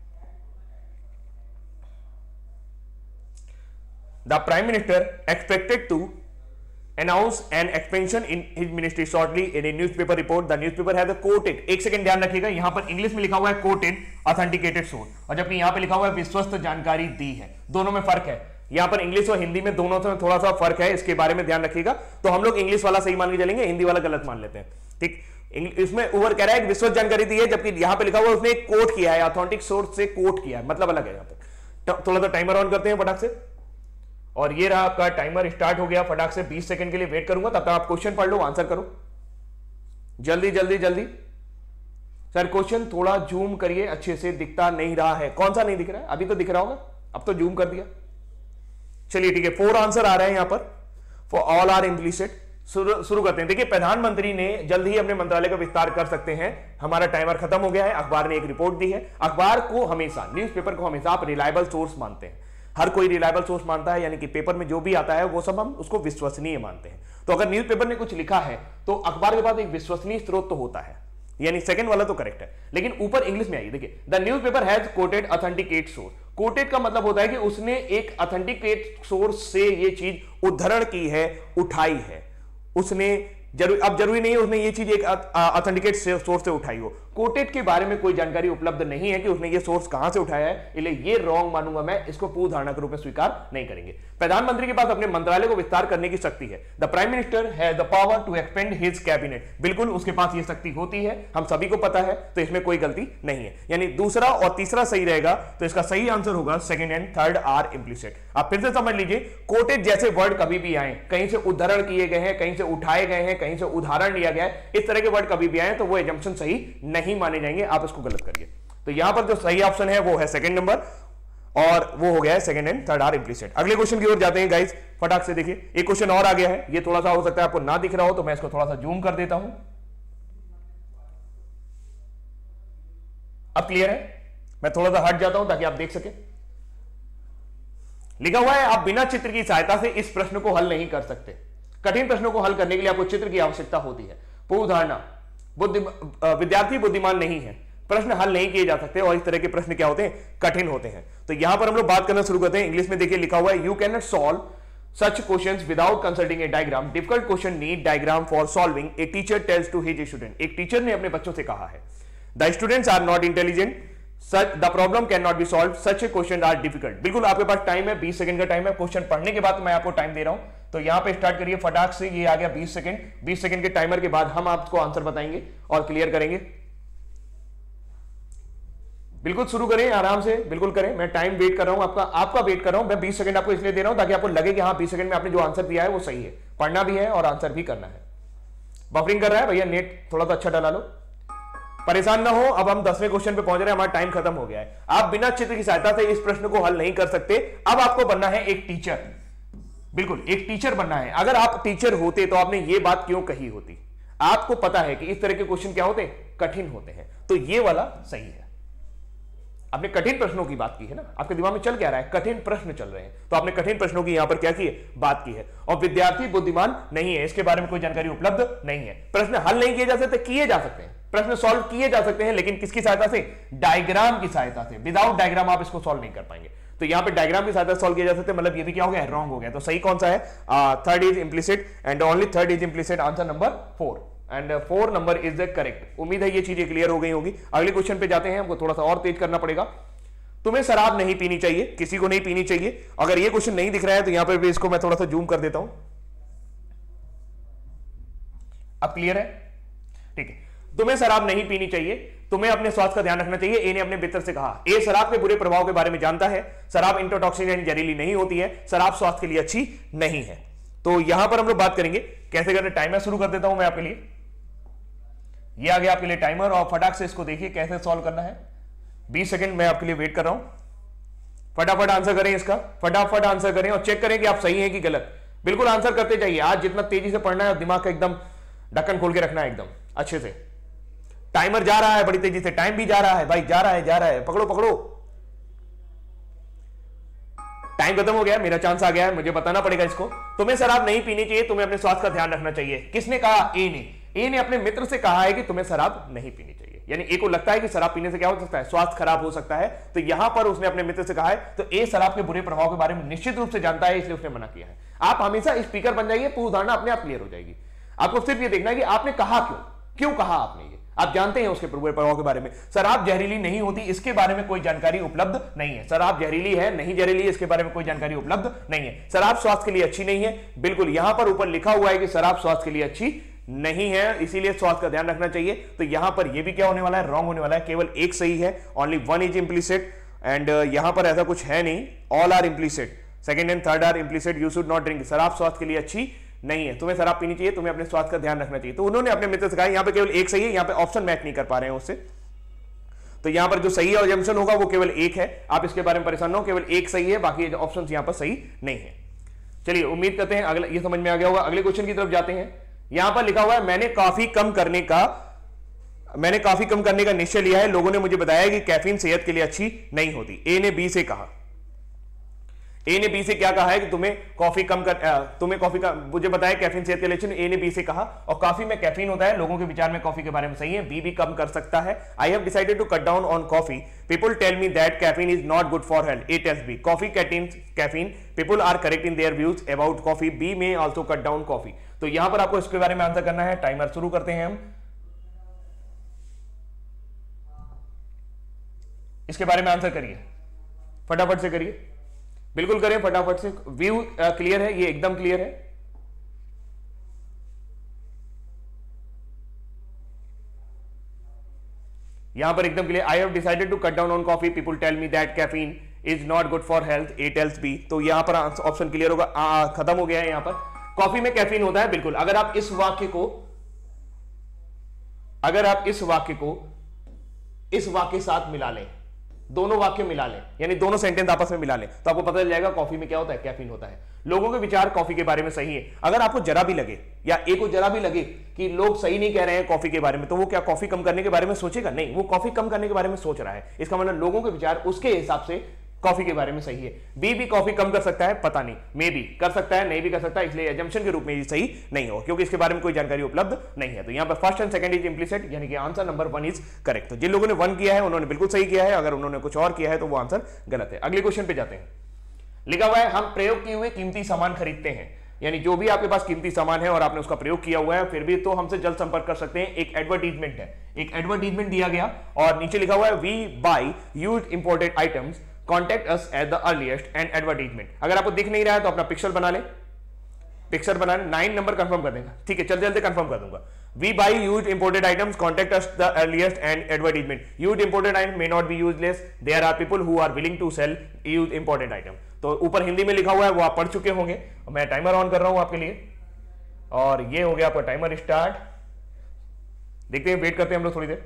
The prime minister expected to announce an expansion in his ministry shortly in a newspaper report. The newspaper has quoted, एक सेकंड ध्यान रखिएगा, यहां पर इंग्लिश में लिखा हुआ है quoted authenticated source, और जबकि यहां पे लिखा हुआ है विश्वस्त जानकारी दी है। दोनों में फर्क है, यहां पर इंग्लिश और हिंदी में दोनों में थोड़ा सा फर्क है, इसके बारे में ध्यान रखिएगा। तो हम लोग इंग्लिश वाला सही मान के चलेंगे, हिंदी वाला गलत मान लेते हैं। ठीक, इसमें ऊपर कह रहा है विश्वस्त जानकारी दी है, जबकि यहां पे लिखा हुआ है उसने कोट किया है, ऑथेंटिक सोर्स से कोट किया है, मतलब अलग है। यहां पर थोड़ा सा टाइमर ऑन करते हैं फटाक से, और ये रहा आपका टाइमर स्टार्ट हो गया। फटाक से 20 सेकंड के लिए वेट करूंगा, तब तक आप क्वेश्चन पढ़ लो, आंसर करो जल्दी जल्दी जल्दी। सर क्वेश्चन थोड़ा जूम करिए, अच्छे से दिखता नहीं रहा है। कौन सा नहीं दिख रहा है? अभी तो दिख रहा होगा, अब तो जूम कर दिया। चलिए ठीक है, 4 आंसर आ रहे हैं यहां पर, फॉर ऑल आर इम्प्लीसिट। शुरू करते हैं। देखिए प्रधानमंत्री ने जल्द ही अपने मंत्रालय का विस्तार कर सकते हैं, हमारा टाइमर खत्म हो गया है। अखबार ने एक रिपोर्ट दी है। अखबार को हमेशा, न्यूज़पेपर को हमेशा आप रिलायबल सोर्स मानते हैं, हर कोई रिलायबल सोर्स मानता है, यानी कि पेपर में जो भी आता है वो सब हम उसको विश्वसनीय मानते हैं। तो अगर न्यूज़पेपर ने कुछ लिखा है तो अखबार के पास एक विश्वसनीय स्रोत तो होता है, यानी सेकंड वाला तो करेक्ट है। लेकिन ऊपर इंग्लिश में आइए, देखिए the newspaper has quoted authenticate source. Quoted का मतलब होता है कि उसने एक ऑथेंटिकेट सोर्स से ये चीज उद्धरण की है, उठाई है उसने। अब जरूरी नहीं है उसने ये चीज एक ऑथेंटिकेट सोर्स से उठाई हो। कोटेड के बारे में कोई जानकारी उपलब्ध नहीं है कि उसने ये सोर्स कहां से उठाया है, इसलिए ये रॉन्ग मानूंगा मैं, इसको पूर्व धारणा के रूप में स्वीकार नहीं करेंगे। प्रधानमंत्री के पास अपने मंत्रालय को विस्तार करने की शक्ति है। The prime minister has the power to expand his cabinet. बिल्कुल उसके पास ये शक्ति होती है, हम सभी को पता है, तो इसमें कोई गलती नहीं है। यानी दूसरा और तीसरा सही रहेगा, तो इसका सही आंसर होगा second and third are implicit. आप फिर से समझ लीजिए, कोटेड जैसे वर्ड कभी भी आए, कहीं से उद्धरण किए गए हैं, कहीं से उठाए गए हैं, कहीं से उदाहरण लिया गया है, इस तरह के वर्ड कभी भी आए तो वो एजम्पशन सही नहीं माने जाएंगे, आप इसको गलत करिए। तो यहां पर जो सही ऑप्शन है वो है सेकंड नंबर, और वो हो गया है second and third are implicit. अगले क्वेश्चन की ओर जाते हैं गाइस, फटाक से देखिए। एक क्वेश्चन और आ गया है, ये थोड़ा सा हो सकता है आपको ना दिख रहा हो, तो मैं इसको थोड़ा सा जूम कर देता हूं। अब क्लियर है? मैं थोड़ा सा हट जाता हूं ताकि आप देख सके। लिखा हुआ है, आप बिना चित्र की सहायता से इस प्रश्न को हल नहीं कर सकते। कठिन प्रश्नों को हल करने के लिए आपको चित्र की आवश्यकता होती है। पूर्व धारणा, विद्यार्थी बुद्धिमान नहीं है, प्रश्न हल नहीं किए जा सकते, और इस तरह के प्रश्न क्या होते हैं? कठिन होते हैं। तो यहां पर हम लोग बात करना शुरू करते हैं। इंग्लिश में देखिए लिखा हुआ है, you can not solve such questions without consulting a diagram. Difficult question need diagram for solving, a teacher tells to his student. एक टीचर ने अपने बच्चों से कहा है, the students are not intelligent, such the problem can not be solve, such a question are difficult. बिल्कुल आपके पास time है, 20 सेकंड का टाइम है। क्वेश्चन पढ़ने के बाद मैं आपको टाइम दे रहा हूं, तो यहां पे स्टार्ट करिए फटाक से। ये आ गया 20 सेकंड। 20 सेकंड के टाइमर के बाद हम आपको आंसर बताएंगे और क्लियर करेंगे। बिल्कुल शुरू करें, आराम से बिल्कुल करें। मैं टाइम वेट कर रहा हूं, आपका वेट कर रहा हूं। मैं 20 सेकंड आपको इसलिए दे रहा हूं ताकि आपको लगे कि हाँ 20 सेकंड में आपने जो आंसर दिया है वो सही है। पढ़ना भी है और आंसर भी करना है। बफरिंग कर रहा है भैया, नेट थोड़ा सा अच्छा डाला लो, परेशान ना हो। अब हम 10वें क्वेश्चन पे पहुंच रहे हैं, हमारा टाइम खत्म हो गया है। आप बिना चित्र की सहायता से इस प्रश्न को हल नहीं कर सकते। अब आपको बनना है एक टीचर, बिल्कुल एक टीचर बनना है। अगर आप टीचर होते तो आपने ये बात क्यों कही होती? आपको पता है कि इस तरह के क्वेश्चन क्या होते हैं? कठिन होते हैं। तो ये वाला सही है। आपने कठिन प्रश्नों की बात की है ना, आपके दिमाग में चल क्या रहा है? कठिन प्रश्न चल रहे हैं, तो आपने कठिन प्रश्नों की यहां पर क्या की है? बात की है। और विद्यार्थी बुद्धिमान नहीं है, इसके बारे में कोई जानकारी उपलब्ध नहीं है। प्रश्न हल नहीं किए जा सकते, किए जा सकते हैं, प्रश्न सॉल्व किए जा सकते हैं, लेकिन किसकी सहायता से? डायग्राम की सहायता से। विदाउट डायग्राम आप इसको सॉल्व नहीं कर पाएंगे। तो यहां पे डायग्राम की सहायता से सॉल्व किया जा सकते हैं, मतलब ये भी क्या हो गया? रॉन्ग हो गया। तो सही कौन सा है? Third is implicit and only third is implicit, answer number 4 and 4 number is the correct. उम्मीद है ये चीजें क्लियर हो गई होगी। अगले क्वेश्चन पे जाते हैं, हमको थोड़ा सा और तेज करना पड़ेगा। तुम्हें शराब नहीं पीनी चाहिए, किसी को नहीं पीनी चाहिए। अगर ये क्वेश्चन नहीं दिख रहा है तो यहां पर भी इसको मैं थोड़ा सा जूम कर देता हूं। अब क्लियर है? ठीक है। तुम्हें शराब नहीं पीनी चाहिए, तुम्हें अपने स्वास्थ्य का ध्यान रखना चाहिए, ए ने अपने मित्र से कहा। ए शराब के बुरे प्रभाव के बारे में जानता है। शराब इंटरटॉक्सिक यानी जहरीली नहीं होती है। शराब स्वास्थ्य के लिए अच्छी नहीं है। तो यहां पर हम लोग बात करेंगे कैसे करना। टाइमर शुरू कर देता हूं मैं आपके लिए। ये आ गया आपके लिए टाइमर, और फटाक से इसको देखिए कैसे सॉल्व करना है। 20 सेकंड मैं आपके लिए वेट कर रहा हूं। फटाफट आंसर करें इसका, फटाफट आंसर करें और चेक करें कि आप सही हैं कि गलत। बिल्कुल आंसर करते जाइए। आज जितना तेजी से पढ़ना है, दिमाग का एकदम ढक्कन खोल के रखना है एकदम अच्छे से। टाइमर जा रहा है बड़ी तेजी से, टाइम भी जा रहा है भाई, जा रहा है। पकड़ो पकड़ो, टाइम खत्म हो गया, मेरा चांस आ गया है, मुझे बताना पड़ेगा इसको। तुम्हें शराब नहीं पीनी चाहिए, तुम्हें अपने स्वास्थ्य का ध्यान रखना चाहिए। किसने कहा? ए ने। ए ने अपने मित्र से कहा है कि तुम्हें शराब नहीं पीनी चाहिए, यानी ए को लगता है कि शराब पीने से क्या हो सकता है? स्वास्थ्य खराब हो सकता है। तो यहां पर उसने अपने मित्र से कहा है, तो ए शराब के बुरे प्रभाव के बारे में निश्चित रूप से जानता है, इसलिए उसने मना किया है। आप हमेशा स्पीकर बन जाइए, पूरी धारणा अपने आप क्लियर हो जाएगी। आपको सिर्फ ये देखना है कि आपने कहा क्यों कहा आपने ये। आप जानते हैं उसके बुरे प्रभाव के बारे में। शराब जहरीली नहीं होती, इसके बारे में कोई जानकारी उपलब्ध नहीं है। शराब जहरीली है, नहीं जहरीली, इसके बारे में कोई जानकारी उपलब्ध नहीं है। शराब स्वास्थ्य के लिए अच्छी नहीं है, बिल्कुल यहां पर ऊपर लिखा हुआ है कि शराब स्वास्थ्य के लिए अच्छी नहीं है, इसीलिए स्वास्थ्य का ध्यान रखना चाहिए। तो यहां पर यह भी क्या होने वाला है? रॉन्ग होने वाला है। केवल एक सही है, ओनली 1 इज इंप्लिसिट, एंड यहां पर ऐसा कुछ है नहीं, all are implicit. Second and third are implicit. You should not drink, शराब स्वास्थ्य के लिए अच्छी नहीं है, तुम्हें शराब पीनी चाहिए, तुम्हें अपने स्वास्थ्य का ध्यान रखना चाहिए। तो उन्होंने अपने मित्र से कहा। यहां पे केवल एक सही है, यहां पे ऑप्शन मैच नहीं कर पा रहे हैं उससे, तो यहां पर जो सही ऑप्शन होगा वो केवल एक है। आप इसके बारे में परेशान ना हो, केवल एक सही है, बाकी ऑप्शन यहां पर सही नहीं है। चलिए उम्मीद करते हैं अगला ये समझ में आ गया होगा। अगले क्वेश्चन की तरफ जाते हैं। यहां पर लिखा हुआ है, मैंने काफी कम करने का निश्चय लिया है। लोगों ने मुझे बताया कि कैफीन सेहत के लिए अच्छी नहीं होती। ए ने बी से कहा। ए ने बी से क्या कहा है कि मुझे बताया कैफीन सेहत के लिए अच्छी। ए ने बी से कहा, और काफी में कैफीन होता है, लोगों के विचार में कॉफी के बारे में सही है। बी भी कम कर सकता है। I have decided to cut down on coffee, people tell me that caffeine is not good for health. A tells B coffee contains caffeine, people are correct in their views about coffee. B may also cut down coffee. तो यहां पर आपको इसके बारे में answer करना है। Timer शुरू करते हैं हम। इसके बारे में आंसर करिए, फटाफट से करिए, बिल्कुल करें फटाफट से। व्यू क्लियर है, ये एकदम क्लियर है। यहां पर एकदम clear. I have decided to cut down on coffee, people tell me that caffeine is not good for health. A tells B. तो यहां पर ऑप्शन क्लियर होगा। खत्म हो गया है। यहां पर कॉफी में कैफीन होता है, बिल्कुल। अगर आप इस वाक्य को इस वाक्य साथ मिला लें, दोनों वाक्य मिला लें, यानी दोनों सेंटेंस आपस में मिला लें, तो आपको पता चल जाएगा कॉफी में क्या होता है, कैफीन होता है। लोगों के विचार कॉफी के बारे में सही है। अगर आपको जरा भी लगे या एक को जरा भी लगे कि लोग सही नहीं कह रहे हैं कॉफी के बारे में, तो वो क्या कॉफी कम करने के बारे में सोचेगा? नहीं, वो कॉफी कम करने के बारे में सोच रहा है। इसका मतलब लोगों के विचार उसके हिसाब से कॉफी के बारे में सही है। बी भी कॉफी कम कर सकता है, पता नहीं, मे भी कर सकता है, नहीं भी कर सकता है, इसलिए एजम्पशन के रूप में ये सही नहीं हो, क्योंकि इसके बारे में कोई जानकारी उपलब्ध नहीं है। तो यहां पर first and second is implicit, यानी कि आंसर नंबर 1 इज करेक्ट। तो जिन लोगों ने 1 किया है उन्होंने बिल्कुल सही किया है, अगर उन्होंने कुछ और किया है तो वो आंसर गलत है। अगले क्वेश्चन पे जाते हैं। लिखा हुआ है हम प्रयोग किए हुए कीमती सामान खरीदते हैं, यानी जो भी आपके पास कीमती सामान है और आपने उसका प्रयोग किया हुआ है फिर भी तो हमसे जल्द संपर्क कर सकते हैं। एक एडवर्टीजमेंट है, एक एडवर्टीजमेंट दिया गया और नीचे लिखा हुआ है we buy used imported items, contact us at the earliest and advertisement. अगर आपको दिख नहीं रहा है तो अपना पिक्चर बना ले, पिक्चर बनाने 9 नंबर कंफर्म कर देगा, ठीक है, जल्दी जल्दी कंफर्म कर दूंगा। We buy used imported items, contact us the earliest and advertisement. Used imported item may not be useless, there are people who are willing to sell used imported item. तो ऊपर हिंदी में लिखा हुआ है, वो आप पढ़ चुके होंगे। मैं टाइमर ऑन कर रहा हूं आपके लिए और ये हो गया आपका टाइमर स्टार्ट। देखते हैं, वेट करते हैं हम लोग थोड़ी देर।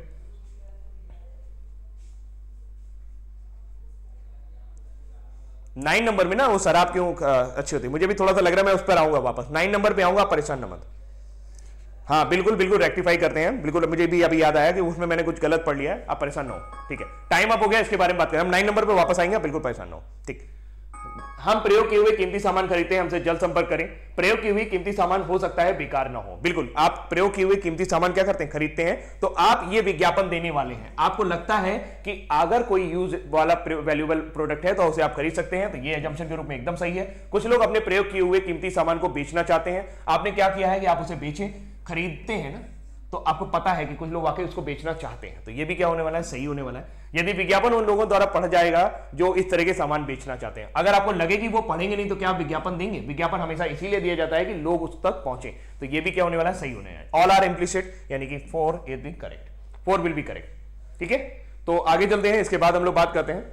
9 नंबर में ना वो शराब क्यों अच्छी होती है, मुझे भी थोड़ा सा लग रहा है, मैं उस पर आऊंगा वापस। 9 नंबर पे आऊंगा, परेशान न मत। हाँ बिल्कुल बिल्कुल रेक्टिफाई करते हैं बिल्कुल। मुझे भी अभी याद आया कि उसमें मैंने कुछ गलत पढ़ लिया है, आप परेशान ना हो, ठीक है। टाइम अप हो गया, इसके बारे में बात करें। हम 9 नंबर पे वापस आएंगे, बिल्कुल परेशान ना हो, ठीक। हम प्रयोग किए हुए कीमती सामान खरीदते हैं, हमसे जल्द संपर्क करें। प्रयोग की हुई कीमती सामान हो सकता है बेकार ना हो, बिल्कुल। आप प्रयोग किए हुए कीमती सामान क्या करते हैं, खरीदते हैं, तो आप ये विज्ञापन देने वाले हैं। आपको लगता है कि अगर कोई यूज वाला वैल्यूएबल प्रोडक्ट है तो उसे आप खरीद सकते हैं, तो ये एजम्पशन के रूप में एकदम सही है। कुछ लोग अपने प्रयोग किए हुए कीमती सामान को बेचना चाहते हैं। आपने क्या किया है कि आप उसे बेचें, खरीदते हैं ना, तो आपको पता है कि कुछ लोग वाकई उसको बेचना चाहते हैं, तो ये भी क्या होने वाला है, सही होने वाला है। यदि विज्ञापन उन लोगों द्वारा पढ़ा जाएगा जो इस तरह के सामान बेचना चाहते हैं। अगर आपको लगे कि वो पढ़ेंगे नहीं तो क्या आप विज्ञापन देंगे? विज्ञापन हमेशा इसीलिए दिया जाता है कि लोग उस तक पहुंचे, तो ये भी क्या होने वाला है, सही होने वाला है। ऑल आर इम्प्लिसिट, यानी कि 4 is B correct, 4 will be correct, ठीक है। तो आगे चलते हैं, इसके बाद हम लोग बात करते हैं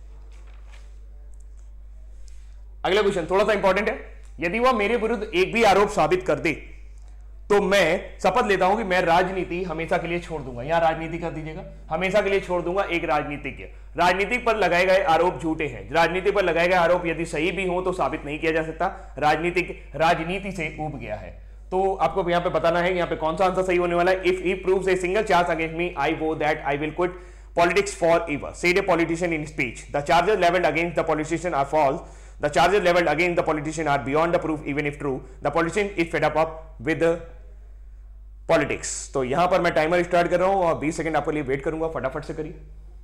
अगला क्वेश्चन, थोड़ा सा इंपॉर्टेंट है। यदि वह मेरे विरुद्ध एक भी आरोप साबित कर दे तो मैं शपथ लेता हूं कि मैं राजनीति हमेशा के लिए छोड़ दूंगा। यहां राजनीति कर दीजिएगा, हमेशा के लिए छोड़ दूंगा। एक राजनीतिज्ञ, राजनीति पर लगाए गए आरोप झूठे हैं। राजनीति पर लगाए गए आरोप यदि सही भी हो तो साबित नहीं किया जा सकता। राजनीति से ऊब गया है, तो आपको यहां पे बताना है यहां पे कौन सा आंसर सही होने वाला है। If he proves a single charge against me, I vow that I will quit politics for ever, said a politician in speech. The charges levelled against the politician are false, the charges leveled against the politician are beyond the proof even if true, the politician is fed up with politics. तो यहां पर मैं timer start कर रहा हूं और 20 second आपके लिए वेट करूंगा, फटाफट से करिए।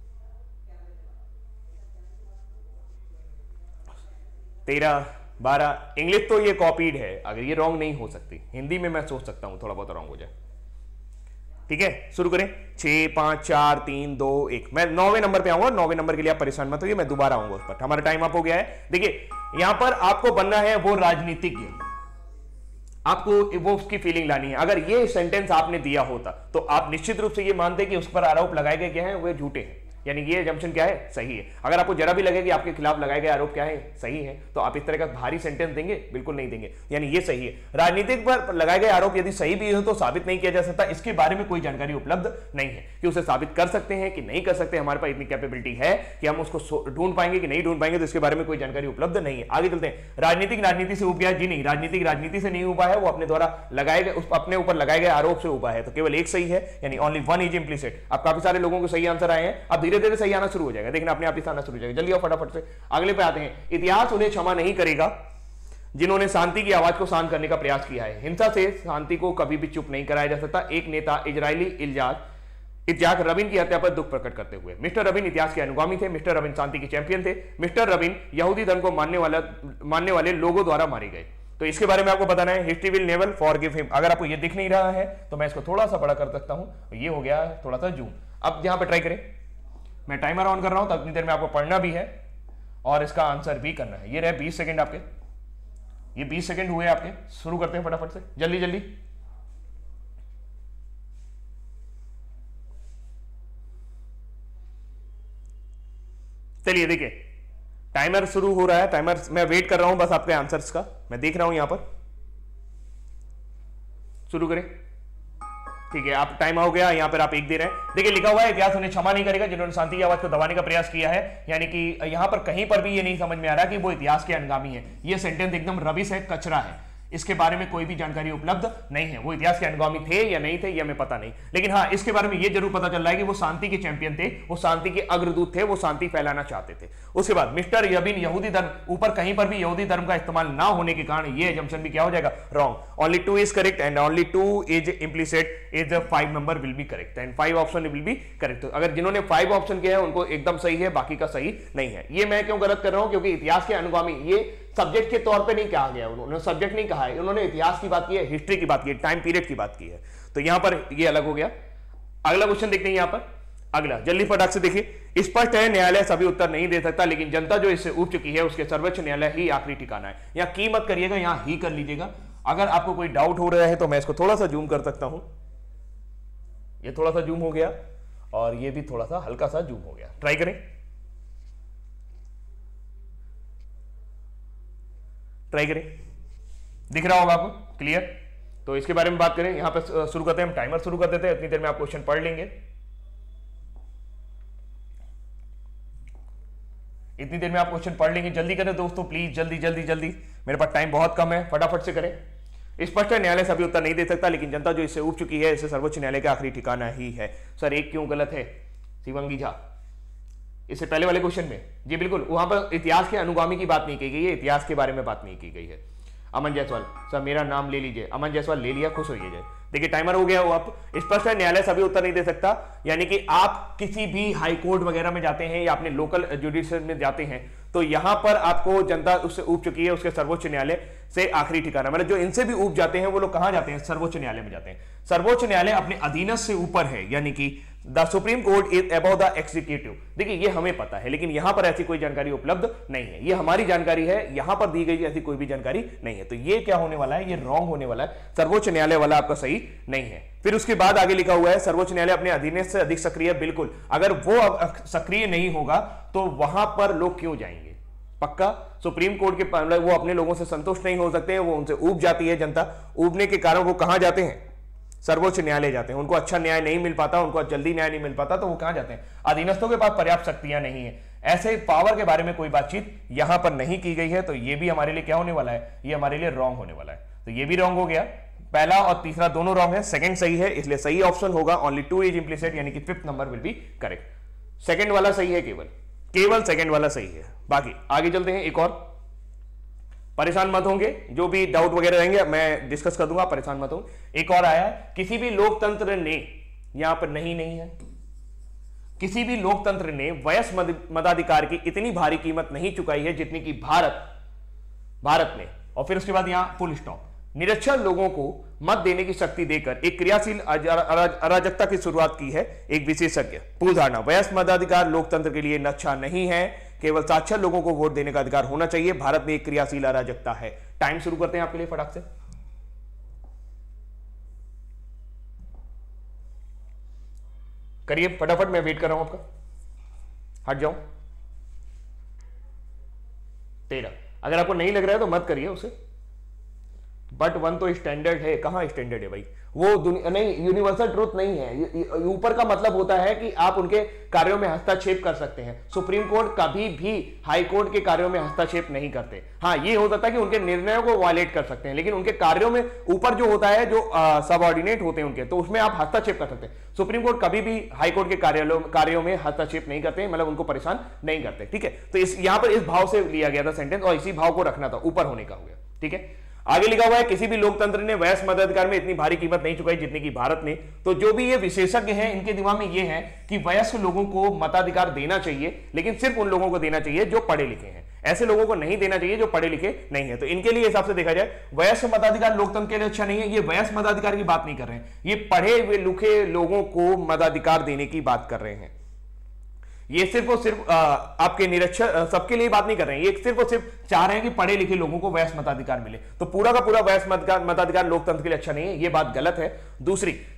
13, 12, इंग्लिश तो ये कॉपीड है, अगर ये रॉन्ग नहीं हो सकती। हिंदी में मैं सोच सकता हूं थोड़ा बहुत रॉन्ग हो जाए, ठीक है। शुरू करें, 6, 5, 4, 3, 2, 1। मैं 9वें नंबर पे आऊंगा, 9वें नंबर के लिए आप परेशान मत होइए, मैं दोबारा आऊंगा उस पर। हमारा टाइम अप हो गया है। देखिए यहां पर आपको बनना है वो राजनीतिज्ञ, आपको वो उसकी फीलिंग लानी है। अगर ये सेंटेंस आपने दिया होता तो आप निश्चित रूप से ये मानते कि उस पर आरोप लगाए गए क्या है, वो झूठे हैं, यानी ये एजम्पशन क्या है, सही है। अगर आपको जरा भी लगे कि आपके खिलाफ लगाए गए आरोप क्या है, सही है, तो आप इस तरह का भारी सेंटेंस देंगे, बिल्कुल नहीं देंगे, यानी ये सही है। राजनीतिक पर लगाए गए आरोप यदि सही भी हो तो साबित नहीं किया जा सकता, इसके बारे में कोई जानकारी उपलब्ध नहीं है कि उसे साबित कर सकते हैं कि नहीं कर सकते। हमारे पास इतनी कैपेबिलिटी है कि हम उसको ढूंढ पाएंगे कि नहीं ढूंढ पाएंगे, तो इसके बारे में कोई जानकारी उपलब्ध नहीं है। आगे चलते हैं। राजनीति से उबा है, जी नहीं, राजनीति से नहीं उबा है, वो अपने द्वारा लगाए गए, अपने ऊपर लगाए गए आरोप से उबा है, तो केवल एक सही है, यानी ओनली 1 इज इंप्लिसिट। अब काफी सारे लोगों को सही आंसर आए हैं, अब धीरे धीरे सही आना शुरू हो जाएगा, देखना अपने आप ही आना शुरू हो जाएगा। जल्दी आओ फटाफट से अगले पे आते हैं। इतिहास उन्हें क्षमा नहीं करेगा जिन्होंने शांति की आवाज को शांत करने का प्रयास किया है। हिंसा से शांति को कभी भी चुप नहीं कराया जा सकता। एक नेता इजरायली इत्याक रबिन की हत्या पर दुख प्रकट करते हुए, मिस्टर रबिन इतिहास के अनुगामी थे, मिस्टर रबिन शांति के चैंपियन थे, मिस्टर रबिन यहूदी धर्म को मानने वाले लोगों द्वारा मारे गए। तो इसके बारे में आपको बताना है। History will never forgive him. अगर आपको ये दिख नहीं रहा है तो मैं इसको थोड़ा सा बड़ा कर सकता हूं, ये हो गया थोड़ा सा जूम। अब यहां पर ट्राई करें, मैं टाइमर ऑन कर रहा हूं, तो इतनी देर में आपको पढ़ना भी है और इसका आंसर भी करना है। ये रहे 20 सेकंड आपके, ये 20 सेकंड हुए आपके। शुरू करते हैं फटाफट से, जल्दी जल्दी। चलिए देखिए टाइमर शुरू हो रहा है, टाइमर मैं वेट कर रहा हूं बस आपके आंसर्स का, मैं देख रहा हूं यहां पर। शुरू करें, ठीक है, आप टाइम हो गया, यहां पर आप 1 दे रहे हैं। देखिए लिखा हुआ है इतिहास उन्हें क्षमा नहीं करेगा जिन्होंने शांति की आवाज को दबाने का प्रयास किया है, यानी कि यहां पर कहीं पर भी ये नहीं समझ में आ रहा कि वो इतिहास के अनुगामी है। ये सेंटेंस एकदम रबिश है, कचरा है, इसके बारे में कोई भी जानकारी उपलब्ध नहीं है। वो इतिहास के अनुगामी थे या नहीं थे ये हमें पता नहीं, लेकिन हाँ इसके बारे में ये जरूर पता चल रहा है कि वो शांति के चैंपियन थे, वो शांति के अग्रदूत थे, वो शांति फैलाना चाहते थे। उसके बाद मिस्टर यबिन यहूदी धर्म, ऊपर कहीं पर भी यहूदी धर्म का इस्तेमाल ना होने के कारण ये एजम्पशन भी क्या हो जाएगा, wrong. Only 2 is correct and only 2 is implicit is 5 number will be correct and 5 option will be correct. अगर जिन्होंने 5 ऑप्शन किया है उनको एकदम सही है, बाकी का सही नहीं है। ये मैं क्यों गलत कर रहा हूं, क्योंकि इतिहास के अनुगामी ये सब्जेक्ट के तौर पे नहीं कहा गया, उन्होंने सब्जेक्ट नहीं कहा है, उन्होंने इतिहास की बात की है, हिस्ट्री की बात की है, टाइम पीरियड की बात की है, तो यहां पर ये अलग हो गया। अगला क्वेश्चन देखते हैं यहां पर, अगला जल्दी फटाक से देखिए। स्पष्ट है न्यायालय सभी उत्तर नहीं दे सकता, लेकिन जनता जो इससे उब चुकी है उसके सर्वोच्च न्यायालय ही आखिरी ठिकाना है। यहां की मत करिएगा, यहां ही कर लीजिएगा। अगर आपको कोई डाउट हो रहा है तो मैं इसको थोड़ा सा जूम कर सकता हूं, ये थोड़ा सा जूम हो गया और ये भी थोड़ा सा हल्का सा जूम हो गया, ट्राई करें, ट्राई करें, दिख रहा होगा आपको क्लियर। तो इसके बारे में बात करें, यहां पर शुरू करते हैं, हम टाइमर शुरू कर देते हैं, इतनी देर में आप क्वेश्चन पढ़ लेंगे, इतनी देर में आप क्वेश्चन पढ़ लेंगे। जल्दी करें दोस्तों प्लीज, जल्दी जल्दी जल्दी, मेरे पास टाइम बहुत कम है, फटाफट से करें। स्पष्ट है न्यायालय सभी उत्तर नहीं दे सकता, लेकिन जनता जो इससे उब चुकी है इसे सर्वोच्च न्यायालय का आखिरी ठिकाना ही है। सर एक क्यों गलत है शिवंगी झा, इससे पहले वाले क्वेश्चन में जी बिल्कुल, वहां पर इतिहास के अनुगामी की बात नहीं की गई है, इतिहास के बारे में बात नहीं की गई है। अमन जायसवाल, सर मेरा नाम ले लीजिए, अमन जायसवाल ले लिया, खुश होइए जाए। देखिए टाइमर हो गया, वो आप स्पष्ट है न्यायालय सभी उत्तर नहीं दे सकता, यानी कि आप किसी भी हाई कोर्ट वगैरह में जाते हैं या अपने लोकल जुडिशियल में जाते हैं तो यहां पर आपको जनता उससे उब चुकी है, उसके सर्वोच्च न्यायालय से आखिरी ठिकाना, मतलब जो इनसे भी उब जाते हैं वो लोग कहां जाते हैं, सर्वोच्च न्यायालय में जाते हैं। सर्वोच्च न्यायालय अपने अधीनस्थ से ऊपर है, यानी कि the supreme court is above the executive. देखिए ये हमें पता है, लेकिन यहां पर ऐसी कोई जानकारी उपलब्ध नहीं है, ये हमारी जानकारी है, यहां पर दी गई ऐसी कोई भी जानकारी नहीं है। तो ये क्या होने वाला है, ये रॉन्ग होने वाला है, सर्वोच्च न्यायालय वाला आपका सही नहीं है। फिर उसके बाद आगे लिखा हुआ है सर्वोच्च न्यायालय अपने अधीनस्थ से अधिक सक्रिय, बिल्कुल, अगर वो सक्रिय नहीं होगा तो वहां पर लोग क्यों जाएंगे, पक्का। सुप्रीम कोर्ट के वो अपने लोगों से संतुष्ट नहीं हो सकते हैं, वो उनसे ऊब जाती है जनता, ऊबने के कारण वो कहां जाते हैं, सर्वोच्च न्यायालय जाते हैं। उनको अच्छा न्याय नहीं मिल पाता, उनको जल्दी न्याय नहीं मिल पाता, तो वो कहां जाते हैं, अधीनस्थों के पास पर्याप्त शक्तियां नहीं है। ऐसे पावर के बारे में कोई बातचीत यहां पर नहीं की गई है, तो ये भी हमारे लिए क्या होने वाला है, ये हमारे लिए रॉन्ग होने वाला है। तो ये भी रॉन्ग हो गया, पहला और तीसरा दोनों रॉन्ग है, सेकंड सही है, इसलिए सही ऑप्शन होगा ओनली 2 इज इंप्लिसिट, यानी कि 5th number will be correct. Second वाला सही है, केवल सेकंड वाला सही है। बाकी आगे चलते हैं, एक और, परेशान मत होंगे, जो भी डाउट वगैरह रहेंगे मैं डिस्कस कर दूंगा, परेशान मत हो। एक और आया है, किसी भी लोकतंत्र ने, यहां पर नहीं है, किसी भी लोकतंत्र ने वयस्क मताधिकार की इतनी भारी कीमत नहीं चुकाई है जितनी कि भारत ने। और फिर उसके बाद यहां फुल स्टॉप, निरक्षर लोगों को मत देने की शक्ति देकर एक क्रियाशील अराजकता की शुरुआत की है एक विशेषज्ञ। पूर्ण धारणा, वयस्क मताधिकार लोकतंत्र के लिए अच्छा नहीं है, केवल साक्षर लोगों को वोट देने का अधिकार होना चाहिए, भारत में एक क्रियाशील अराजकता है। टाइम शुरू करते हैं आपके लिए फटाक से, करिए फटाफट, मैं वेट कर रहा हूं आपका, हट जाऊं। 13, अगर आपको नहीं लग रहा है तो मत करिए उसे, बट 1 तो स्टैंडर्ड है, कहां स्टैंडर्ड है भाई, वो दुनिया नहीं, यूनिवर्सल ट्रूथ नहीं है। ऊपर का मतलब होता है कि आप उनके कार्यों में हस्तक्षेप कर सकते हैं। सुप्रीम कोर्ट कभी भी हाई कोर्ट के कार्यों में हस्तक्षेप नहीं करते। हाँ ये हो सकता है कि उनके निर्णयों को वायलेट कर सकते हैं, लेकिन उनके कार्यों में ऊपर जो होता है, जो सबऑर्डिनेट होते हैं उनके, तो उसमें आप हस्तक्षेप कर सकते हैं। सुप्रीम कोर्ट कभी भी हाई कोर्ट के कार्यों में हस्तक्षेप नहीं करते, मतलब उनको परेशान नहीं करते, ठीक है। तो यहां पर इस भाव से लिया गया था सेंटेंस, और इसी भाव को रखना था, ऊपर होने का हो गया, ठीक है। आगे लिखा हुआ है, किसी भी लोकतंत्र ने वयस्क मताधिकार में इतनी भारी कीमत नहीं चुकाई जितनी कि भारत ने। तो जो भी ये विशेषज्ञ हैं, इनके दिमाग में ये है कि वयस्क लोगों को मताधिकार देना चाहिए, लेकिन सिर्फ उन लोगों को देना चाहिए जो पढ़े लिखे हैं, ऐसे लोगों को नहीं देना चाहिए जो पढ़े लिखे नहीं है। तो इनके लिए हिसाब से देखा जाए, वयस्क मताधिकार लोकतंत्र के लिए अच्छा नहीं है। ये वयस्क मताधिकार की बात नहीं कर रहे हैं, ये पढ़े हुए लिखे लोगों को मताधिकार देने की बात कर रहे हैं। ये सिर्फ और सिर्फ आपके निरक्षर सबके लिए बात नहीं कर रहे हैं, ये सिर्फ और सिर्फ चाह रहे हैं कि पढ़े लिखे लोगों को वयस्क मताधिकार मिले। तो पूरा का पूरा वयस्क मताधिकार लोकतंत्र के लिए अच्छा नहीं है, ये बात गलत है। दूसरी,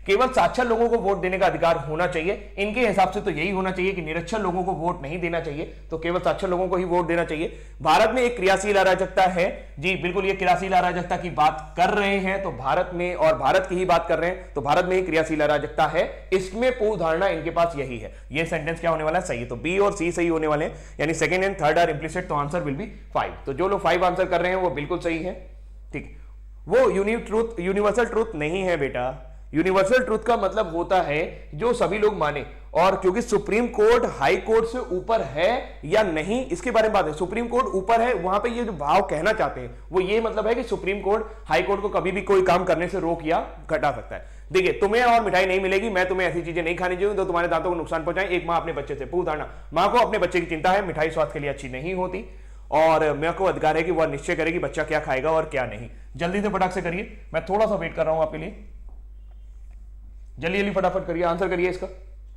केवल साक्षर लोगों को वोट देने का अधिकार होना चाहिए। इनके हिसाब से तो यही होना चाहिए कि निरक्षर लोगों को वोट नहीं देना चाहिए, तो केवल साक्षर लोगों को ही वोट देना चाहिए। भारत में एक क्रियाशील अराजकता है, जी बिल्कुल, ये क्रियाशील अराजकता की बात कर रहे हैं तो भारत में, और भारत की ही बात कर रहे हैं तो भारत में ही क्रियाशील अराजकता है। इसमें पूर्व धारणा इनके पास यही है। ये सेंटेंस क्या होने वाला है? सही है। तो बी और सी सही होने वाले हैं, यानी second and third are implicit, तो आंसर विल बी 5। तो जो लोग 5 आंसर कर रहे हैं वो बिल्कुल सही है। ठीक, वो यूनिवर्सल ट्रूथ नहीं है बेटा। यूनिवर्सल ट्रूथ का मतलब होता है जो सभी लोग माने, और क्योंकि सुप्रीम कोर्ट हाई कोर्ट से ऊपर है या नहीं इसके बारे में बात है। सुप्रीम कोर्ट ऊपर है, वहां पे ये जो भाव कहना चाहते हैं वो ये मतलब है कि सुप्रीम कोर्ट हाई कोर्ट को कभी भी कोई काम करने से रोक या घटा सकता है। देखिए, तुम्हें और मिठाई नहीं मिलेगी, मैं तुम्हें ऐसी चीजें नहीं खानी चाहिए तो तुम्हारे दांतों को नुकसान पहुंचाए। एक मां अपने बच्चे से, पूर्व धारणा, मां को अपने बच्चे की चिंता है, मिठाई स्वास्थ्य के लिए अच्छी नहीं होती, और मां को अधिकार है कि वह निश्चय करे कि बच्चा क्या खाएगा और क्या नहीं। जल्दी से फटाक से करिए, मैं थोड़ा सा वेट कर रहा हूं आपके लिए। जल्दी जल्दी फटाफट करिए, आंसर करिए इसका।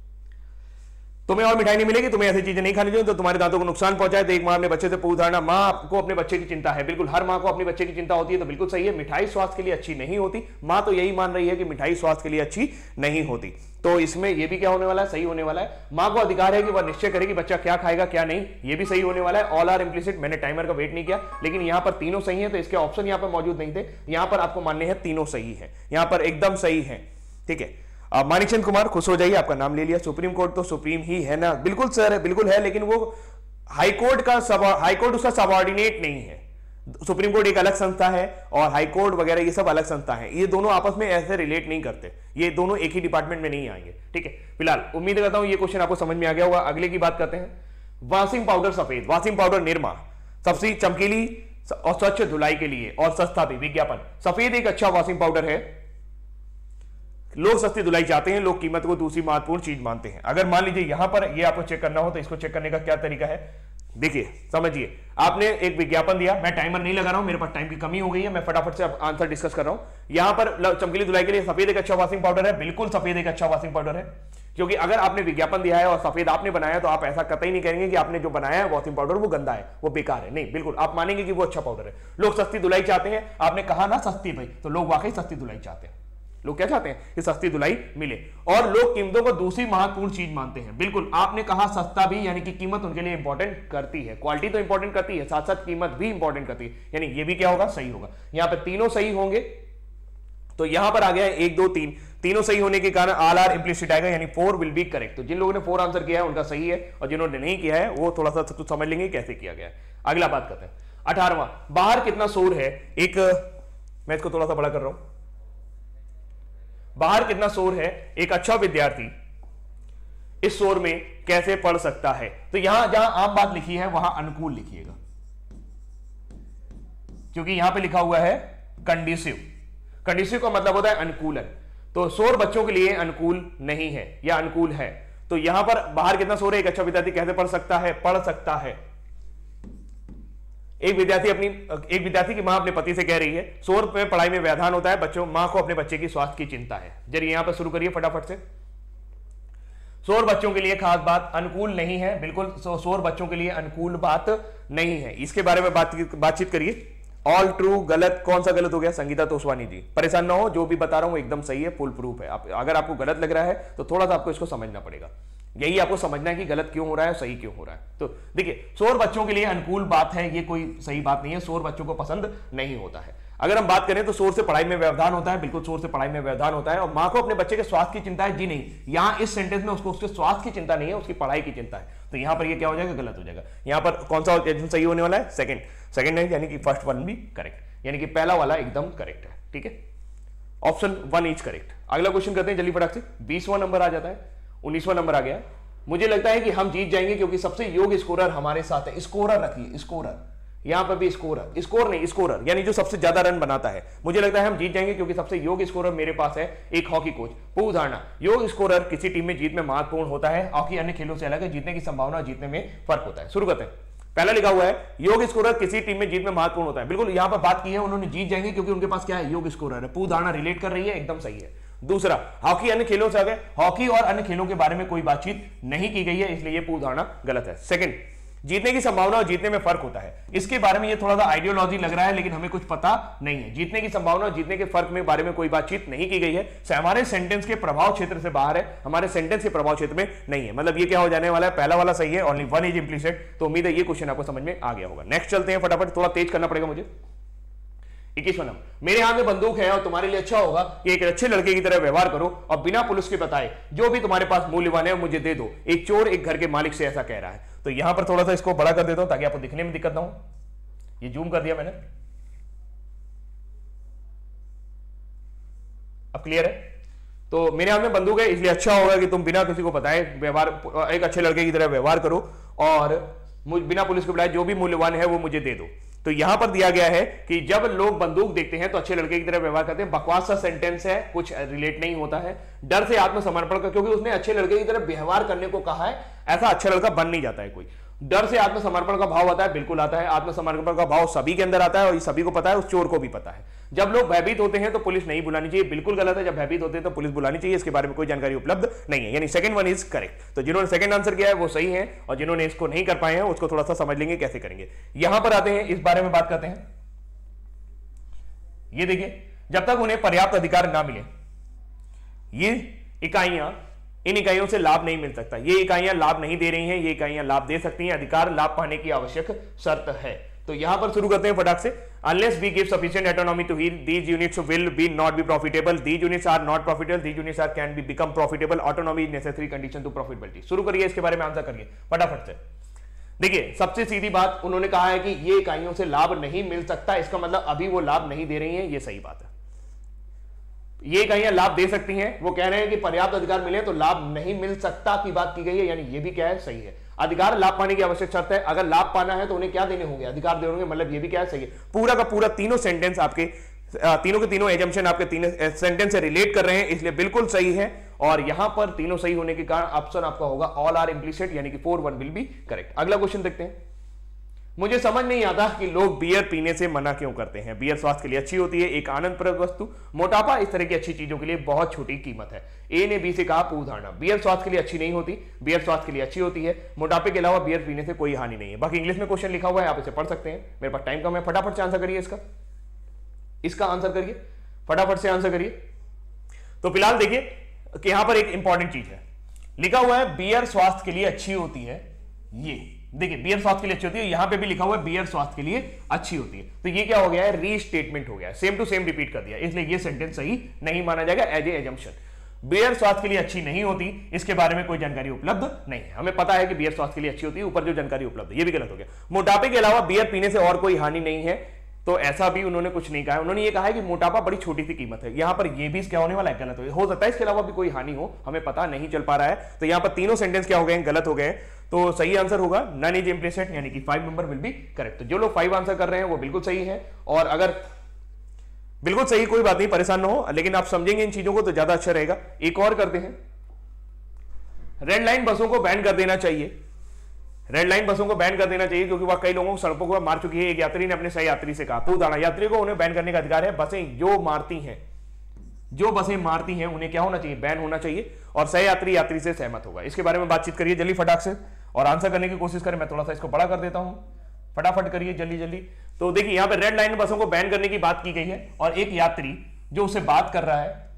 तुम्हें और मिठाई नहीं मिलेगी, तुम्हें ऐसी चीजें नहीं खानी चाहिए तो तुम्हारे दांतों को नुकसान पहुंचाए, तो एक मां अपने बच्चे से, पूर्व धारणा, मां को अपने बच्चे की चिंता है, बिल्कुल हर मां को अपने बच्चे की चिंता होती है, तो बिल्कुल सही है। मिठाई स्वास्थ्य के लिए अच्छी नहीं होती, मां तो यही मान रही है कि मिठाई स्वास्थ्य के लिए अच्छी नहीं होती, तो इसमें यह भी क्या होने वाला है? सही होने वाला है। मां को अधिकार है कि वह निश्चय करे कि बच्चा क्या खाएगा क्या नहीं, यह भी सही होने वाला है। ऑल आर इंप्लिसिट, मैंने टाइमर का वेट नहीं किया, लेकिन यहां पर तीनों सही है, तो इसके ऑप्शन यहां पर मौजूद नहीं थे। यहां पर आपको मानने हैं तीनों सही है, यहां पर एकदम सही है। ठीक है, मानिकचंद कुमार, खुश हो जाइए, आपका नाम ले लिया। सुप्रीम कोर्ट तो सुप्रीम ही है ना? बिल्कुल सर, बिल्कुल है, लेकिन वो हाई कोर्ट उसका सबऑर्डिनेट नहीं है। सुप्रीम कोर्ट एक अलग संस्था है और हाई कोर्ट वगैरह ये सब अलग संस्था है, ये दोनों आपस में ऐसे रिलेट नहीं करते, ये दोनों एक ही डिपार्टमेंट में नहीं आएंगे। ठीक है, फिलहाल उम्मीद करता हूं ये क्वेश्चन आपको समझ में आ गया होगा। अगले की बात करते हैं। वाशिंग पाउडर सफेद, वाशिंग पाउडर निरमा, सबसे चमकीली और स्वच्छ धुलाई के लिए और सस्ता भी। विज्ञापन, सफेद एक अच्छा वॉशिंग पाउडर है, लोग सस्ती धुलाई चाहते हैं, लोग कीमत को दूसरी महत्वपूर्ण चीज मानते हैं। अगर मान लीजिए यहां पर ये आपको चेक करना हो तो इसको चेक करने का क्या तरीका है? देखिए, समझिए, आपने एक विज्ञापन दिया, मैं टाइमर नहीं लगा रहा हूं, मेरे पास टाइम की कमी हो गई है, मैं फटाफट से आंसर डिस्कस कर रहा हूं। यहां पर चमकीली धुलाई के लिए सफेद एक अच्छा वॉशिंग पाउडर है, बिल्कुल सफेद एक अच्छा वॉशिंग पाउडर है, क्योंकि अगर आपने विज्ञापन दिया है और सफेद आपने बनाया तो आप ऐसा कतई नहीं करेंगे कि आपने जो बनाया है वॉशिंग पाउडर वो गंदा है, वो बेकार है। नहीं, बिल्कुल आप मानेंगे कि वो अच्छा पाउडर है। लोग सस्ती धुलाई चाहते हैं, आपने कहा ना सस्ती भाई, तो लोग वाकई सस्ती धुलाई चाहते हैं। लोग क्या चाहते हैं? कि सस्ती धुलाई मिले, और लोग कीमतों को दूसरी महत्वपूर्ण चीज मानते हैं। बिल्कुल आपने कहा सस्ता भी, यानी कि कीमत उनके लिए इंपॉर्टेंट करती है, क्वालिटी तो इंपॉर्टेंट करती है, साथ साथ कीमत भी इंपॉर्टेंट करती है, यानी ये भी क्या होगा? सही होगा। यहां पर तीनों सही होंगे, तो यहां पर आ गया 1 2 3, तीनों सही होने के कारण ऑल आर इंप्लिसिट आएगा, यानी 4 विल बी करेक्ट। तो जिन लोगों ने 4 आंसर किया है उनका सही है, और जिन्होंने नहीं किया है वो थोड़ा सा कुछ समझ लेंगे कैसे किया गया है। अगला बात करते हैं। 18वां, बाहर कितना शोर है। एक, मैं इसको थोड़ा सा बड़ा कर रहा हूं, बाहर कितना शोर है, एक अच्छा विद्यार्थी इस शोर में कैसे पढ़ सकता है। तो यहां जहां आम बात लिखी है वहां अनुकूल लिखिएगा, क्योंकि यहां पे लिखा हुआ है कंडीसिव। कंडीसिव का मतलब होता है अनुकूलन, तो शोर बच्चों के लिए अनुकूल नहीं है या अनुकूल है। तो यहां पर बाहर कितना शोर है, एक अच्छा विद्यार्थी कैसे पढ़ सकता है, पढ़ सकता है। एक विद्यार्थी की मां अपने पति से कह रही है शोर पे पढ़ाई में व्यवधान होता है, बच्चों मां को अपने बच्चे की स्वास्थ्य की चिंता है। जरिए यहां पर शुरू करिए फटाफट से। शोर बच्चों के लिए खास बात अनुकूल नहीं है, बिल्कुल शोर बच्चों के लिए अनुकूल बात नहीं है। इसके बारे में बातचीत करिए। ऑल ट्रू, गलत, कौन सा गलत हो गया? संगीता तोसवानी जी, परेशान ना हो, जो भी बता रहा हूं एकदम सही है, फुल प्रूफ है। अगर आपको गलत लग रहा है तो थोड़ा सा आपको इसको समझना पड़ेगा, यही आपको समझना है कि गलत क्यों हो रहा है, सही क्यों हो रहा है। तो देखिए, शोर बच्चों के लिए अनुकूल बात है, ये कोई सही बात नहीं है, शोर बच्चों को पसंद नहीं होता है। अगर हम बात करें तो शोर से पढ़ाई में व्यवधान होता है, बिल्कुल शोर से पढ़ाई में व्यवधान होता है। और मां को अपने बच्चे के स्वास्थ्य की चिंता है, जी नहीं, यहां इस सेंटेंस में उसको उसके स्वास्थ्य की चिंता नहीं है, उसकी पढ़ाई की चिंता है। तो यहां पर ये क्या हो जाएगा? गलत हो जाएगा। यहां पर कौन सा सही होने वाला है? सेकंड है, यानी कि फर्स्ट वन भी करेक्ट, यानी कि पहला वाला एकदम करेक्ट है। ठीक है, ऑप्शन 1 इज करेक्ट। अगला क्वेश्चन करते हैं जल्दी फटाक से। 20वां नंबर आ जाता है, 19वां नंबर आ गया। मुझे लगता है कि हम जीत जाएंगे क्योंकि सबसे योग्य स्कोरर हमारे साथ है। स्कोरर रखिए, स्कोरर, यहां पर भी स्कोरर, स्कोर नहीं स्कोरर, यानी जो सबसे ज्यादा रन बनाता है। मुझे लगता है हम जीत जाएंगे क्योंकि सबसे योग्य स्कोरर मेरे पास है, एक हॉकी कोच। पूर्व धारणा, योग स्कोरर किसी टीम में जीत में महत्वपूर्ण होता है। हॉकी अन्य खेलों से अलग है, जीतने की संभावना जीतने में फर्क होता है। शुरू करते हैं। पहला लिखा हुआ है योग स्कोरर किसी टीम में जीत में महत्वपूर्ण होता है। बिल्कुल यहां पर बात की है, उन्होंने जीत जाएंगे क्योंकि उनके पास क्या है? योग स्कोरर है। पूर्व धारणा रिलेट कर रही है, एकदम सही है। दूसरा, हॉकी अन्य खेलों से आगे, हॉकी और अन्य खेलों के बारे में कोई बातचीत नहीं की गई है, इसलिए यह पूर्व धारणा गलत है। सेकंड, जीतने की संभावना और जीतने में फर्क होता है, इसके बारे में ये थोड़ा सा आइडियोलॉजी लग रहा है, लेकिन हमें कुछ पता नहीं है। जीतने की संभावना और जीतने के फर्क में बारे में कोई बातचीत नहीं की गई है, हमारे सेंटेंस के प्रभाव क्षेत्र से बाहर है, हमारे सेंटेंस के प्रभाव क्षेत्र में नहीं है। मतलब ये क्या हो जाने वाला है, पहला वाला सही है, ओनली वन इज इंप्लिसिट। तो उम्मीद है ये क्वेश्चन आपको समझ में आ गया होगा। नेक्स्ट चलते हैं फटाफट, थोड़ा तेज करना पड़ेगा मुझे। 21वां नंबर, मेरे हाथ में बंदूक है और तुम्हारे लिए अच्छा होगा कि एक अच्छे लड़के की तरह व्यवहार करो और बिना पुलिस के बताए जो भी तुम्हारे पास मूल्यवान है मुझे दे दो। एक चोर एक घर के मालिक से ऐसा कह रहा है। तो यहां पर थोड़ा सा इसको बड़ा कर देता हूं ताकि आपको दिखने में दिक्कत ना हो। ये जूम कर दिया मैंने, अब क्लियर है। तो मेरे हाथ में बंदूक है इसलिए अच्छा होगा कि तुम बिना किसी को बताए व्यवहार, एक अच्छे लड़के की तरह व्यवहार करो और बिना पुलिस को बुलाए जो भी मूल्यवान है वो मुझे दे दो। तो यहां पर दिया गया है कि जब लोग बंदूक देखते हैं तो अच्छे लड़के की तरह व्यवहार करते हैं। बकवास सा सेंटेंस है, कुछ रिलेट नहीं होता है। डर से आत्मसमर्पण का, क्योंकि उसने अच्छे लड़के की तरह व्यवहार करने को कहा है, ऐसा अच्छा लड़का बन नहीं जाता है कोई। डर से आत्मसमर्पण का भाव आता है, बिल्कुल आता है। आत्मसमर्पण का भाव सभी के अंदर आता है और ये सभी को पता है, उस चोर को भी पता है। जब लोग भयभीत होते हैं तो पुलिस नहीं बुलानी चाहिए, बिल्कुल गलत है। जब भयभीत होते हैं तो पुलिस बुलानी चाहिए, इसके बारे में कोई जानकारी उपलब्ध नहीं है। यानी सेकंड वन इज करेक्ट। तो जिन्होंने सेकंड आंसर किया है वो सही है और जिन्होंने इसको नहीं कर पाए हैं उसको थोड़ा सा समझ लेंगे कैसे करेंगे। यहां पर आते हैं, इस बारे में बात करते हैं। ये देखिए, जब तक उन्हें पर्याप्त अधिकार ना मिले, ये इकाइयां, इन इकाइयों से लाभ नहीं मिल सकता। ये इकाइयां लाभ नहीं दे रही हैं, ये इकाइयां लाभ दे सकती हैं। अधिकार लाभ पाने की आवश्यक शर्त है। तो यहां पर शुरू करते हैं फटाक से। Unless we give sufficient autonomy to heal, these units will be not be profitable, these units are not profitable, these units are can be become profitable, autonomy is necessary condition to profitability. शुरू करिए, इसके बारे में answer करिए फटाफट से। देखिए, सबसे सीधी बात उन्होंने कहा है कि ये इकाइयों से लाभ नहीं मिल सकता, इसका मतलब अभी वो लाभ नहीं दे रही हैं, ये सही बात है। ये इकाइयां लाभ दे सकती हैं, वो कह रहे हैं कि पर्याप्त अधिकार मिले तो लाभ नहीं मिल सकता की बात की गई है, यानी ये भी क्या है, सही है। अधिकार लाभ पाने की आवश्यक शर्त है, अगर लाभ पाना है तो उन्हें क्या देने होंगे, अधिकार देने होंगे, मतलब ये भी क्या है, सही है। पूरा का पूरा तीनों सेंटेंस आपके, तीनों के तीनों एजम्पशन आपके तीनों सेंटेंस से रिलेट कर रहे हैं, इसलिए बिल्कुल सही है। और यहां पर तीनों सही होने के कारण ऑप्शन आपका होगा ऑल आर इंप्लिसिट, यानी कि 4 1 विल बी करेक्ट। अगला क्वेश्चन देखते हैं। मुझे समझ नहीं आता कि लोग बियर पीने से मना क्यों करते हैं। बियर स्वास्थ्य के लिए अच्छी होती है, एक आनंदप्रद वस्तु, मोटापा, इस तरह की अच्छी चीजों के लिए बहुत छोटी कीमत है। ए ने बी से कहा पूर्व धारणा, बियर स्वास्थ्य के लिए अच्छी नहीं होती, बियर स्वास्थ्य के लिए अच्छी होती है, मोटापे के अलावा बियर पीने से कोई हानि नहीं है। बाकी इंग्लिश में क्वेश्चन लिखा हुआ है, आप इसे पढ़ सकते हैं, मेरे पास टाइम कम है। फटाफट से आंसर करिए, इसका आंसर करिए, फटाफट से आंसर करिए। तो फिलहाल देखिए कि यहां पर एक इंपॉर्टेंट चीज है, लिखा हुआ है बियर स्वास्थ्य के लिए अच्छी होती है। ये देखिए, बियर स्वास्थ्य के लिए अच्छी होती है, यहां पे भी लिखा हुआ है बियर स्वास्थ्य के लिए अच्छी होती है। तो ये क्या हो गया है, रीस्टेटमेंट हो गया है, सेम टू सेम रिपीट कर दिया, इसलिए ये सेंटेंस सही नहीं माना जाएगा एज ए एजम्पशन। बियर स्वास्थ्य के लिए अच्छी नहीं होती, इसके बारे में कोई जानकारी उपलब्ध नहीं है। हमें पता है कि बियर स्वास्थ्य के लिए अच्छी होती है, ऊपर जो जानकारी उपलब्ध है, ये भी गलत हो गया। मोटापे के अलावा बियर पीने से और कोई हानि नहीं है, तो ऐसा भी उन्होंने कुछ नहीं कहा। उन्होंने ये कहा है कि मोटापा बड़ी छोटी सी कीमत है, यहां पर ये भी क्या होने वाला है, गलत हो सकता है इसके अलावा भी कोई हानि हो, हमें पता नहीं चल पा रहा है। तो यहां पर तीनों सेंटेंस क्या हो गए, गलत हो गए। तो सही आंसर होगा नन इज इम्प्लिसिट, यानी कि 5 नंबर विल बी करेक्ट। तो जो लोग 5 आंसर कर रहे हैं वो बिल्कुल सही है, और अगर बिल्कुल सही कोई बात नहीं, परेशान ना हो, लेकिन आप समझेंगे इन चीजों को तो ज्यादा अच्छा रहेगा। एक और करते हैं, रेड लाइन बसों को बैन कर देना चाहिए। रेड लाइन बसों को बैन कर देना चाहिए क्योंकि वह कई लोगों को सड़कों पर मार चुकी है। एक यात्री ने अपने सह यात्री से कहा, पूर्व धारणा, यात्री को उन्हें बैन करने का अधिकार है। बसें जो बसें मारती हैं उन्हें क्या होना चाहिए, बैन होना चाहिए, और सह यात्री से सहमत होगा। इसके बारे में बातचीत करिए जल्दी फटाक से और आंसर करने की कोशिश करें। मैं थोड़ा सा इसको बड़ा कर देता हूं, फटाफट करिए जल्दी जल्दी। तो देखिए, यहां पर रेड लाइन बसों को बैन करने की बात की गई है, और एक यात्री जो उससे बात कर रहा है,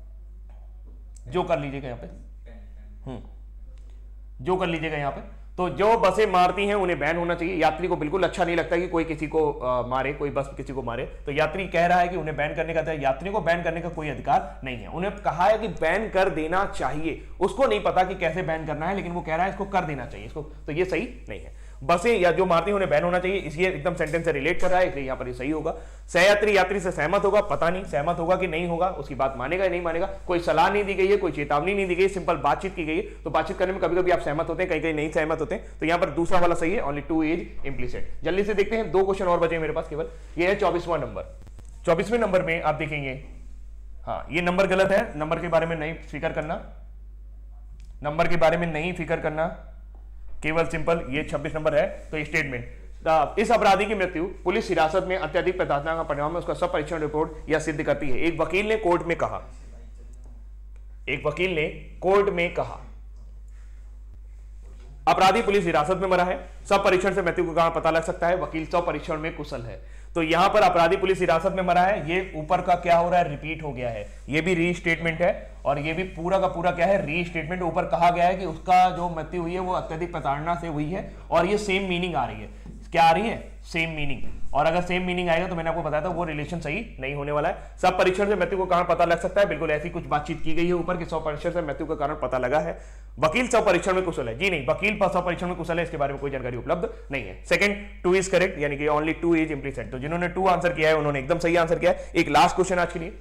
जो कर लीजिएगा यहां पे, जो कर लीजिएगा यहां पे। तो जो बसें मारती हैं उन्हें बैन होना चाहिए। यात्री को बिल्कुल अच्छा नहीं लगता कि कोई किसी को मारे, कोई बस किसी को मारे। तो यात्री कह रहा है कि उन्हें बैन करने का, यात्री को बैन करने का कोई अधिकार नहीं है। उन्हें कहा है कि बैन कर देना चाहिए, उसको नहीं पता कि कैसे बैन करना है, लेकिन वो कह रहा है इसको कर देना चाहिए इसको। तो ये सही नहीं है। बसें या जो मारती हैं उन्हें बैन होना चाहिए, इसलिए एकदम सेंटेंस से रिलेट कर रहा है, इसलिए यहां पर ये सही होगा। सहयात्री यात्री से सहमत होगा, पता नहीं सहमत होगा कि नहीं होगा, उसकी बात मानेगा या नहीं मानेगा। कोई सलाह नहीं दी गई है, कोई चेतावनी नहीं दी गई, सिंपल बातचीत की गई है। तो बातचीत करने में कभी कभी आप सहमत होते हैं, कहीं कहीं नहीं सहमत होते हैं। तो यहां पर दूसरा वाला सही है, ओनली 2 इज इम्प्लिसिट। जल्दी से देखते हैं, 2 क्वेश्चन और बचे मेरे पास केवल। ये है 24वां नंबर। 24वें नंबर में आप देखेंगे, हाँ ये नंबर गलत है, नंबर के बारे में नहीं फिक्र करना, नंबर के बारे में नहीं फिक्र करना, केवल सिंपल ये 26 नंबर है। तो स्टेटमेंट, इस अपराधी की मृत्यु पुलिस हिरासत में अत्यधिक प्रताड़ना का परिणाम है, उसका सब परीक्षण रिपोर्ट यह सिद्ध करती है। एक वकील ने कोर्ट में कहा, एक वकील ने कोर्ट में कहा, अपराधी पुलिस हिरासत में मरा है, सब परीक्षण से मृत्यु का कारण पता लग सकता है, वकील सब परीक्षण में कुशल है। तो यहां पर अपराधी पुलिस हिरासत में मरा है, ये ऊपर का क्या हो रहा है, रिपीट हो गया है, ये भी रीस्टेटमेंट है और ये भी पूरा का पूरा क्या है, रीस्टेटमेंट। ऊपर कहा गया है कि उसका जो मृत्यु हुई है वो अत्यधिक प्रताड़ना से हुई है और ये सेम मीनिंग आ रही है, क्या आ रही है, सेम मीनिंग। और अगर सेम मीनिंग आएगा तो मैंने आपको बताया था वो रिलेशन सही नहीं होने वाला है। सब परीक्षण से मृत्यु का कारण पता लग सकता है, बिल्कुल ऐसी कुछ बातचीत की गई है ऊपर कि 100% से मृत्यु का कारण पता लगा है। वकील सब परीक्षण में कुशल है, जी नहीं, वकील सब परीक्षण में कुशल है इसके बारे में कोई जानकारी उपलब्ध नहीं है। सेकंड 2 इज करेक्ट, यानी कि ओनली 2 इज इम्प्लीसिट। तो जिन्होंने 2 आंसर किया है उन्होंने एकदम सही आंसर किया है। एक लास्ट क्वेश्चन आज के लिए,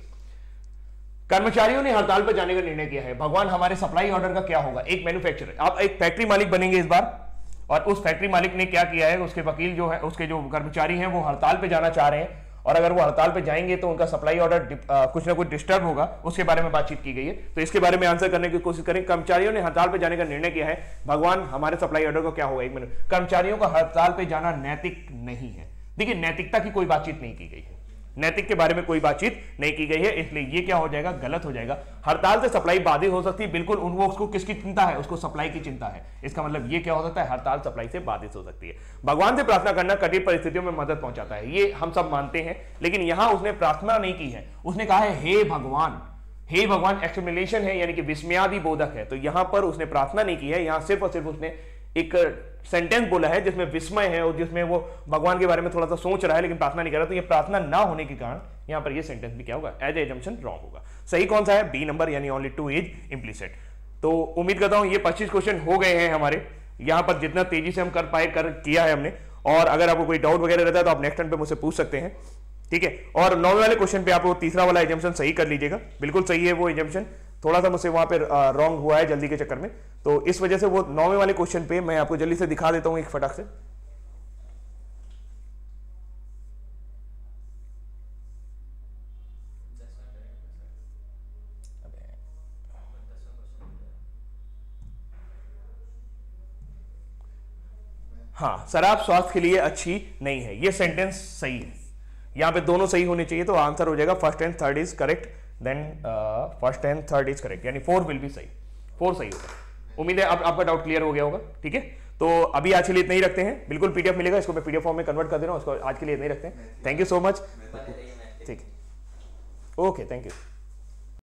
कर्मचारियों ने हड़ताल पर जाने का निर्णय किया है, भगवान हमारे सप्लाई ऑर्डर का क्या होगा। एक मैन्युफैक्चरर, आप एक फैक्ट्री मालिक बनेंगे इस बार, और उस फैक्ट्री मालिक ने क्या किया है, उसके वकील जो है, उसके जो कर्मचारी हैं वो हड़ताल पे जाना चाह रहे हैं, और अगर वो हड़ताल पे जाएंगे तो उनका सप्लाई ऑर्डर कुछ ना कुछ डिस्टर्ब होगा, उसके बारे में बातचीत की गई है। तो इसके बारे में आंसर करने की कोशिश करें। कर्मचारियों ने हड़ताल पे जाने का निर्णय किया है, भगवान हमारे सप्लाई ऑर्डर को क्या होगा। एक मिनट, कर्मचारियों का हड़ताल पे जाना नैतिक नहीं है। देखिए, नैतिकता की कोई बातचीत नहीं की गई है, नैतिक के बारे में कोई बातचीत नहीं की गई है, इसलिए ये क्या हो जाएगा, गलत हो जाएगा। हड़ताल से सप्लाई बाधित हो सकती है, बिल्कुल उनको उसको किसकी चिंता है, उसको सप्लाई की चिंता है। इसका मतलब ये क्या हो सकता है, हड़ताल सप्लाई से बाधित हो सकती है। भगवान से प्रार्थना करना कठिन परिस्थितियों में मदद पहुंचाता है, ये हम सब मानते हैं, लेकिन यहां उसने प्रार्थना नहीं की है, उसने कहा है हे भगवान। हे भगवान एक्सक्लेमेशन है, यानी कि विस्मयादि बोधक है। तो यहां पर उसने प्रार्थना नहीं की है, यहां सिर्फ और सिर्फ उसने एक सेंटेंस बोला है जिसमें विस्मय है और जिसमें वो भगवान के बारे में थोड़ा सा सोच रहा है लेकिन प्रार्थना नहीं कर रहा। तो ये प्रार्थना ना होने के कारण यहां पर ये सेंटेंस भी क्या होगा, एज एजम्पशन रॉन्ग होगा। सही कौन सा है, बी नंबर, यानी ओनली 2 इज इम्प्लीसिट। तो उम्मीद करता हूं ये 25 क्वेश्चन हो गए हैं हमारे यहां पर, जितना तेजी से हम कर पाए किया है हमने। और अगर आपको कोई डाउट वगैरह रहता है तो आप नेक्स्ट टाइम पे मुझसे पूछ सकते हैं, ठीक है। और 9वें वाले क्वेश्चन पे आप वो तीसरा वाला एजम्पशन सही कर लीजिएगा, बिल्कुल सही है वो एजम्पशन, थोड़ा सा मुझसे वहां पे रॉन्ग हुआ है जल्दी के चक्कर में, तो इस वजह से वो 9वें वाले क्वेश्चन पे मैं आपको जल्दी से दिखा देता हूं एक फटाक से। हाँ, शराब स्वास्थ्य के लिए अच्छी नहीं है, ये सेंटेंस सही है, यहां पे दोनों सही होने चाहिए। तो आंसर हो जाएगा first and third is correct, then first and third is correct, यानी 4 विल बी सही, 4 सही होगा। उम्मीद है अब आपका डाउट क्लियर हो गया होगा, ठीक है। तो अभी आज के लिए इतना ही रखते हैं, बिल्कुल पीडीएफ मिलेगा, इसको मैं पीडीएफ फॉर्म में कन्वर्ट कर दे रहा हूँ, इसको आज के लिए इतना ही रखते हैं। थैंक यू सो मच, ठीक, ओके, थैंक यू।